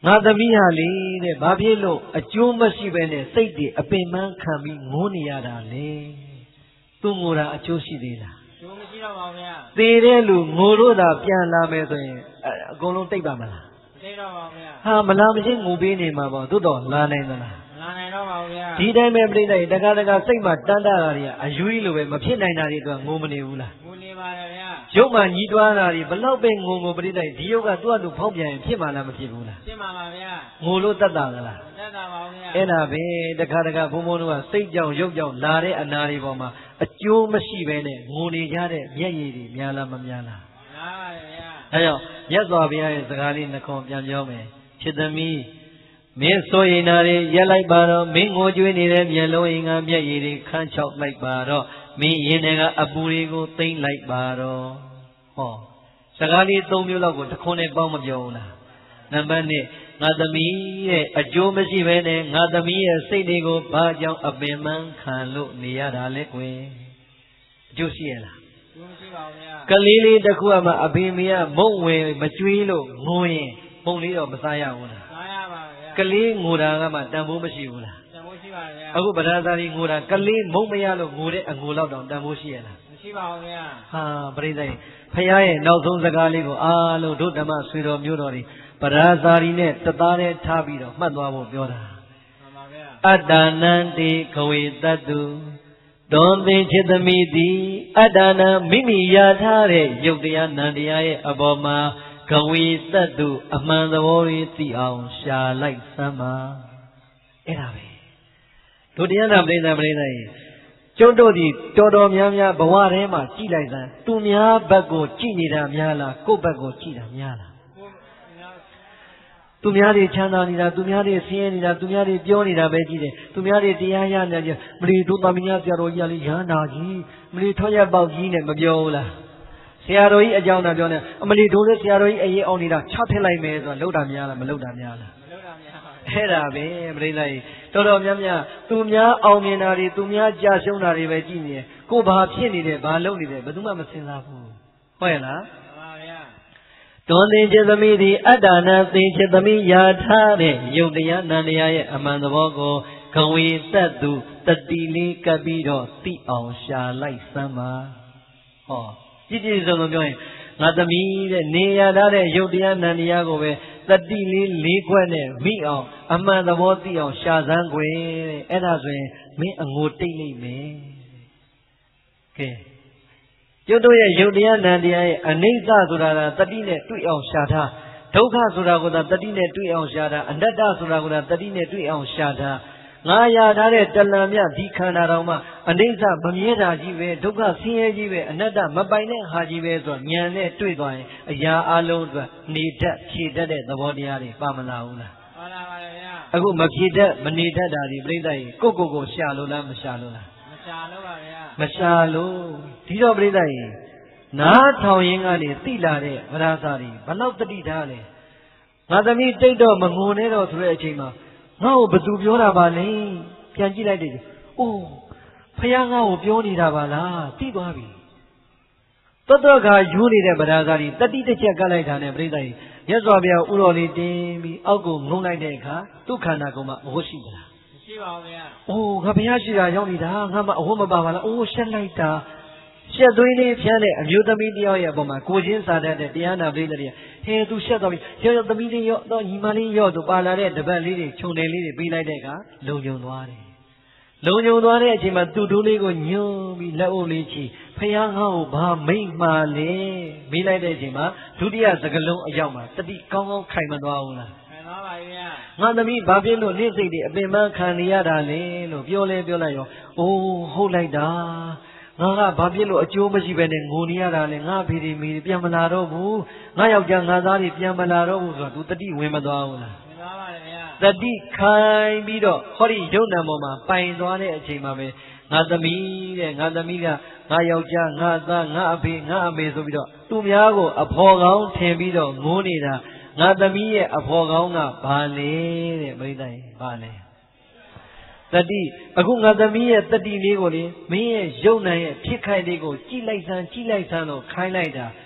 ငါသမီးဟာလေတဲ့ဘာဖြစ်လို့အကျိုးမရှိပဲနဲ့စိတ်တွေအပင်ပန်းခံပြီးငိုနေရတာလေသူငိုတာအကျိုးရှိသေးလားကျိုးမရှိတော့ပါဘူးဗျာသေတဲ့လူငိုလို့သာပြန်လာမယ်ဆိုရင်အကုန်လုံးတိတ်ပါမလားသိတော့ပါဗျာဟာမလာမချင်းငိုပေးနေမှာပေါ့သို့တော်လာနိုင်သလားလာနိုင်တော့ပါဗျာဒီတိုင်းပဲပြိတ္တိတကားတကားစိတ်မှာတန်းတာတာတွေကအယူကြီးလိုပဲမဖြစ်နိုင်တာတွေအတွက်ငိုမနေဘူးလားငိုနေပါတယ်ဗျာရုပ်မှညီးတွားတာတွေဘလောက်ပဲငိုငိုပြိတ္တိဒီရုပ်ကသူ့အတူဖောက်ပြန်ရင်ဖြစ်မှာလားမဖြစ်ဘူးလားဖြစ်မှာပါဗျာငိုလို့တတ်တာလားတတ်တာပါဗျာအဲ့ဒါပဲတခါတခါဘုံဘုံတို့ကစိတ်ကြောင့်ရုပ်ကြောင့်လာတဲ့အနာတွေပေါ်မှာအကျိုးမရှိပဲနဲ့ငိုနေကြတဲ့မျက်ရည်တွေများလားမများလားများပါတယ်ဗျာအဲကြောင့်မြတ်စွာဘုရားရဲ့စကားလေးနှခွန်ပြန်ပြောမယ်ချစ်သမီးမင်းဆိုရင်နာတွေရက်လိုက်ပါတော့မင်းငိုကြွေးနေတဲ့မျက်လုံးအင်္ဂါမျက်ရည်တွေခန်းချောက်လိုက်ပါတော့မင်းရင်ထဲကအပူတွေကိုသိမ့်လိုက်ပါတော့ဟောစကားလေး၃မျိုးလောက်ကိုတခွန်းနဲ့ပေါင်းမပြောဘူးလားနံပါတ်နှစ်ငါသမီးရဲ့အကျိုးမရှိဘဲနဲ့ငါသမီးရဲ့စိတ်တွေကိုဘာကြောင့်အပင်ပန်းခံလို့နေရတာလဲကွယ်အကျိုးရှိရလားကျိုးမရှိပါဘူးဗျာကလေးလေးတစ်ခုမှအပင်မရမုံဝင်မကျွေးလို့ငိုရင်မုံလေးတော့မစားရဘူးလားစားရပါဗျာကလေးငိုတာကမှတန်ဖိုးမရှိဘူးလားတန်ဖိုးရှိပါဗျာအခုဗဒါသာရီငိုတာကလေးမုံမရလို့ငိုတဲ့အငိုလောက်တောင်တန်ဖိုးရှိရလားမရှိပါဘူးဗျာဟာပြိဿရဲ့ဖခင်ရဲ့နောက်ဆုံးစကားလေးကိုအားလုံးတို့ဓမ္မဆွေတော်မျိုးတော်တွေဗဒါသာရီနဲ့တသားနဲ့ထားပြီးတော့မှတ်သွားဖို့ပြောတာမှန်ပါဗျာအတ္တနံတိခဝေတတ္တုတွန်သင်ချစ်သမီးသည်အတ္တနာမိမိရထားတဲ့ယုတ်တရားနံတရားရဲ့အပေါ်မှာကဝေတတ္တုအမှန်သဘောလေးသိအောင်ရှာလိုက်စမ်းပါအဲ့ဒါပဲတို့တရားနာပရိသတ်ပရိသတ်ရေကျုပ်တို့ဒီတော်တော်များများဘဝထဲမှာကြည်လိုက်စမ်းသူများဘက်ကိုကြည်နေတာများလားကိုယ့်ဘက်ကိုကြည်တာများလားသူများတွေချမ်းသာနေတာသူများတွေဆင်းရဲနေတာသူများတွေပြောနေတာပဲကြည့်တယ်သူများတွေတရားရနေကြမလီတို့သမီးများဆရာတော်ကြီးကလေရဟန္တာကြီးမလီထွက်ရပေါက်ကြီးနဲ့မပြောဘူးလားဆရာတော်ကြီးအကြောင်းနဲ့ပြောနေအမလီတို့လည်းဆရာတော်ကြီးအေးအောင်နေတာချထည့်လိုက်မယ်ဆိုတာလောက်တာများလားမလောက်တာများလားမလောက်တာများပါဘူးအဲ့ဒါပဲပြိဿကြီးတော်တော်များများသူများအောင်မြင်တာတွေသူများကြာရှုံးတာတွေပဲကြည့်နေတယ်ကိုဘာဖြစ်နေတယ်ဘာလုပ်နေတယ်ဘယ်သူမှမစဉ်းစားဘူးဟုတ်ရဲ့လားတွန်သင်ချစ်သမီးသည်အတ္တနာသင်ချစ်သမီးယာထားတဲ့ယုတ်တရားနန္တရားရဲ့အမှန်သဘောကိုခဝေတတ်သူတတိလေးကပ်ပြီးတော့သိအောင်ရှာလိုက်စမ်းပါဟောကြည်ကြည်စုံစုံပြောရင်ငါသမီးတဲ့နေရထားတဲ့ယုတ်တရားနန္တရားကိုပဲတတိလေးလေးခွက်နဲ့မိအောင်အမှန်သဘောသိအောင်ရှာစမ်းခွေတဲ့အဲ့ဒါဆိုရင်မင်းအငိုတိတ်လိမ့်မယ်ကဲကျုပ်တို့ရဲ့ယုတ်တရားနံတရားရဲ့အနိစ္စဆိုတာကတတိနဲ့တွေ့အောင်ရှာထားဒုက္ခဆိုတာကတတိနဲ့တွေ့အောင်ရှာထားအနတ္တဆိုတာကတတိနဲ့တွေ့အောင်ရှာထားငါရထားတဲ့တလံမြဒီခန္ဓာတော်မှာအနိစ္စမမြဲတာကြီးပဲဒုက္ခဆင်းရဲကြီးပဲအနတ္တမပိုင်တဲ့ဟာကြီးပဲဆိုတော့ဉာဏ်နဲ့တွေ့သွားရင်အရာအလုံးအတွက်နေတတ်ဖြေတတ်တဲ့သဘောတရားတွေပါမလာဘူးလားပါလာပါရဲ့ဗျာအခုမဖြေတတ်မနေတတ်တာဒီပြိဿကြီးကိုကိုကိုရှာလို့လားမရှာလို့လားမရှာလို့ပါဗျာမရှာလို့ဒီတော့ပြိဿကြီးနားထောင်ရင်းကနေသိလာတဲ့ဗราစာတွေဘလောက်တတိထားလဲငါသမီးတိတ်တော့မငုံနဲ့တော့ဆိုတဲ့အချိန်မှာငါ့ကိုဘသူပြောတာပါလဲပြန်ကြည့်လိုက်တယ်အိုးဖခင်ငါ့ကိုပြောနေတာပါလားသိသွားပြီတော်တော်ကယူနေတဲ့ဗราစာတွေတတိတစ်ချက်ကပ်လိုက်တာနဲ့ပြိဿကြီးမြတ်စွာဘုရားဥတော်လေးတင်းပြီးအောက်ကိုငုံလိုက်တဲ့အခါသူ့ခန္ဓာကိုယ်မှာအဝတ်ရှိသလားမရှိပါဘူးဗျာအိုးငါဘုရားရှိတာရောက်နေတာငါမှအဝတ်မပါပါလားအိုးရှက်လိုက်တာရှက်သွေးလေးဖြန်းတဲ့အမျိုးသမီးတယောက်ရဲ့အပေါ်မှာကိုချင်းစားတတ်တဲ့တရားနာပရိသတ်တွေကဟဲသူရှက်သွားပြီရောရောသမီးလေးရောတော့ညီမလေးရောသူပါလာတဲ့တပတ်လေးတွေခြုံတယ်လေးတွေပေးလိုက်တဲ့အခါလုံုံသွားတယ်လုံုံသွားတဲ့အချိန်မှာသူ့တို့လေးကိုညှိုးပြီးလက်အုပ်လေးချီဖယားငါ့ကိုဘာမိတ်မှားလဲမေးလိုက်တဲ့အချိန်မှာဒုတိယစကလုံးအရောက်မှာတတိကောင်းကောင်းခိုင်မသွားဘူးလားခိုင်သွားပါပြီဗျာငါသမီးဘာဖြစ်လို့နေ့စိတ်တွေအပင်ပန်းခံနေရတာလဲလို့ပြောလဲပြောလိုက်ရောအိုးဟုတ်လိုက်တာငါကဘာဖြစ်လို့အကျိုးမရှိပဲနဲ့ငိုနေရတာလဲငါဖေဒီမီပြန်မလာတော့ဘူးငါယောက်ျားငါသားတွေပြန်မလာတော့ဘူးဆိုတော့ तू တတိဝင်မသွားဘူးလားဝင်သွားပါတယ်ဗျာတတိခိုင်ပြီးတော့ဟောဒီယုံနံပေါ်မှာပိုင်သွားတဲ့အချိန်မှာပဲငါသမီးတဲ့ငါသမီးကငါယောက်ျားငါသားငါအဖေငါအမေဆိုပြီးတော့သူများကိုအဖော်ကောင်းထင်ပြီးတော့ငိုနေတာငါသမီးရဲ့အဖော်ကောင်းကဘာလဲတဲ့မိသားရင်ဘာလဲတတိအခုငါသမီးရဲ့တတိလေးကိုလေမင်းရဲ့ယုံနံရဲ့ဖြစ်ခိုက်လေးကိုကြည့်လိုက်စမ်းကြည့်လိုက်စမ်းလို့ခိုင်းလိုက်တာစ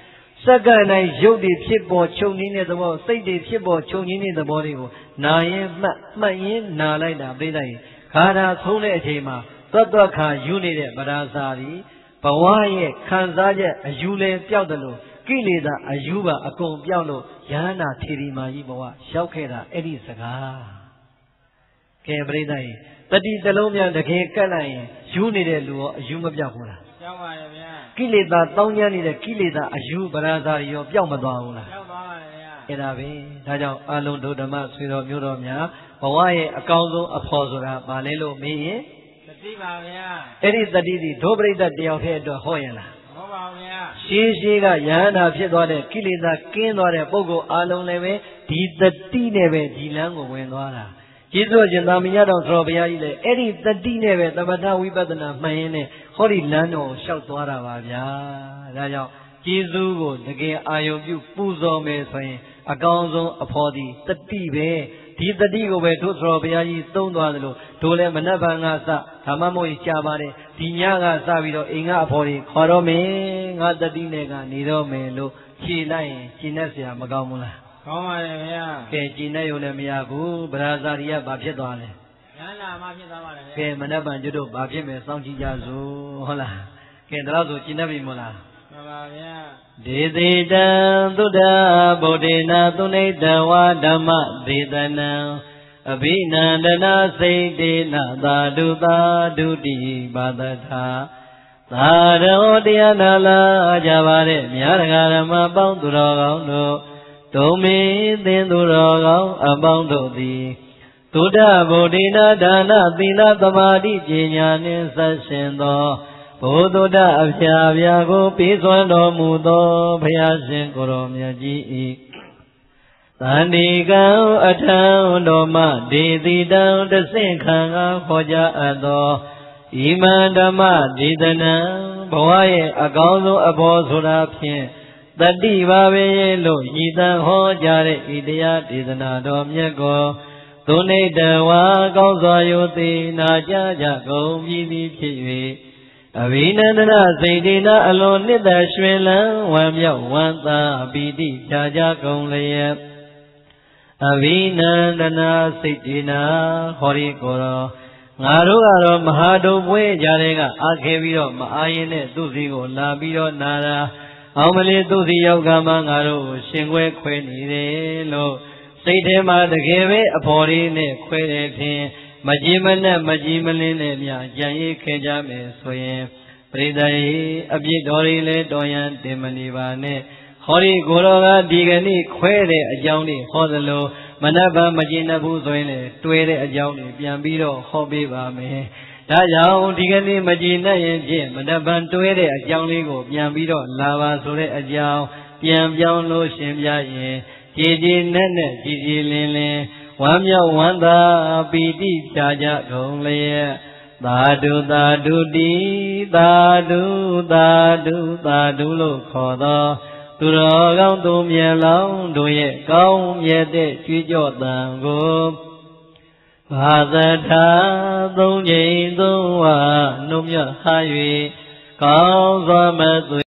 second night you did people choking in the wall, say the people choking in the body. Nine Mayin Nalina Bidai, Kada Sune Tima, Tataka Unide Barazari, Pawaye, Kanzaja, Ajule Piaudalu, Kilida, Ajuba, Akon Piano, Yana Tirima Iboa, Shaukeda, Edisaga. Kebridai, Tadi Dalomia, the Kekalai, Unide Lu, Juma Piahula. Kilida, Tonyani, the Kilida, Aju Barazari, your Piamadona. Erabe, Taja, Alon do the Mass with Muromia, Hawaii, a council of Hosura, Malelo, me. It is the Didi, Dobre that they have had the Hoyana. She got Yana, Piedore, Kilida, Kinore, Bogo, Alon Leve, did the Tineve, Dilango, Wenora. Jesus, Yamiyado, Trobia, Eddie, the Dineve, the Badawi Badana, Mayene, Hori Lano, Shoutuara, Raja, Jesus, the gay Ayobu, Puzo, Messi. A council of body, the Tibe, did the Digo way to Trobia, Stone Wadalo, Tole Manabangasa, Tamamo Chabare, Tinyaga Savido, Inga Pori, Horome, Nada Dinega, Nido Melo, Chilai, Chinesia, Magamula. Ke Chinayo Miagu, Brazaria, Babjedone. Ke Manaban Judo, Babjeme, Sanchi Jazu, Hola, Kendrazo, Chinabimola. Didida Duda Bodina Duneda Wadama Didana Abina Dana Saydina Daduda Dudi Badata Tada Odiana La Javare Miaragarama Bounduragano Tomi Dinduragao Abondo Di Duda Bodina Dana Dina Tamadi Jinyani Sashendo Bododa Abyago, Pizwano Mudo, Payasin Koromyaji. Sandigo, a town, Doma, Didi down the Sinkanga, Hoja Ado, Imandama, Didana, Boye, a gozo, a bozura pin, the diva velo, Yidan Hojare, Idia, Didana, Domyago, Donate wa gozo, Yoti, Naja, go, Yidi, Chivi. Avinana Saydina alone the Shwela, Wamya Wanta, Bidi, Jaja Gongleya. Avinana Saydina, Hori Goro, Naruaro, Mahado, Bue, Jarega, Akeviro, Maayene, Duzigo, Labiro, Nara, Amale, Duzi Yoga Mangaro, Shingwe, Queni, Lo, Saydema, the Gave, Aporine, Quene. Majimana Majimalin, Jay Kejame, Soye, Predai, Abidori, Doyan, Demanivane, Hori Goroga, Digani, Quere, Ajani, Hodalo, Manaba, Majina Buzoine, Tuere, Ajani, Biambiro, Hobby Bame, Dayao, Digani, Majina, Jim, Manaban, Tuere, Ajani, Biambiro, Lava, Sore, Ajao, Biam Lo, Shimya, Gigi Nene, Gigi Lene. Wamya Wanda Bidi Jaja Gongleya Dadu Dadu Di Dadu Dadu Dadu Lo Koda Duro Gong Dumye Long Duye Gong Yede Chijo Dango Vazata Dong Yin Dong Wa Numya Hayui Gong Zama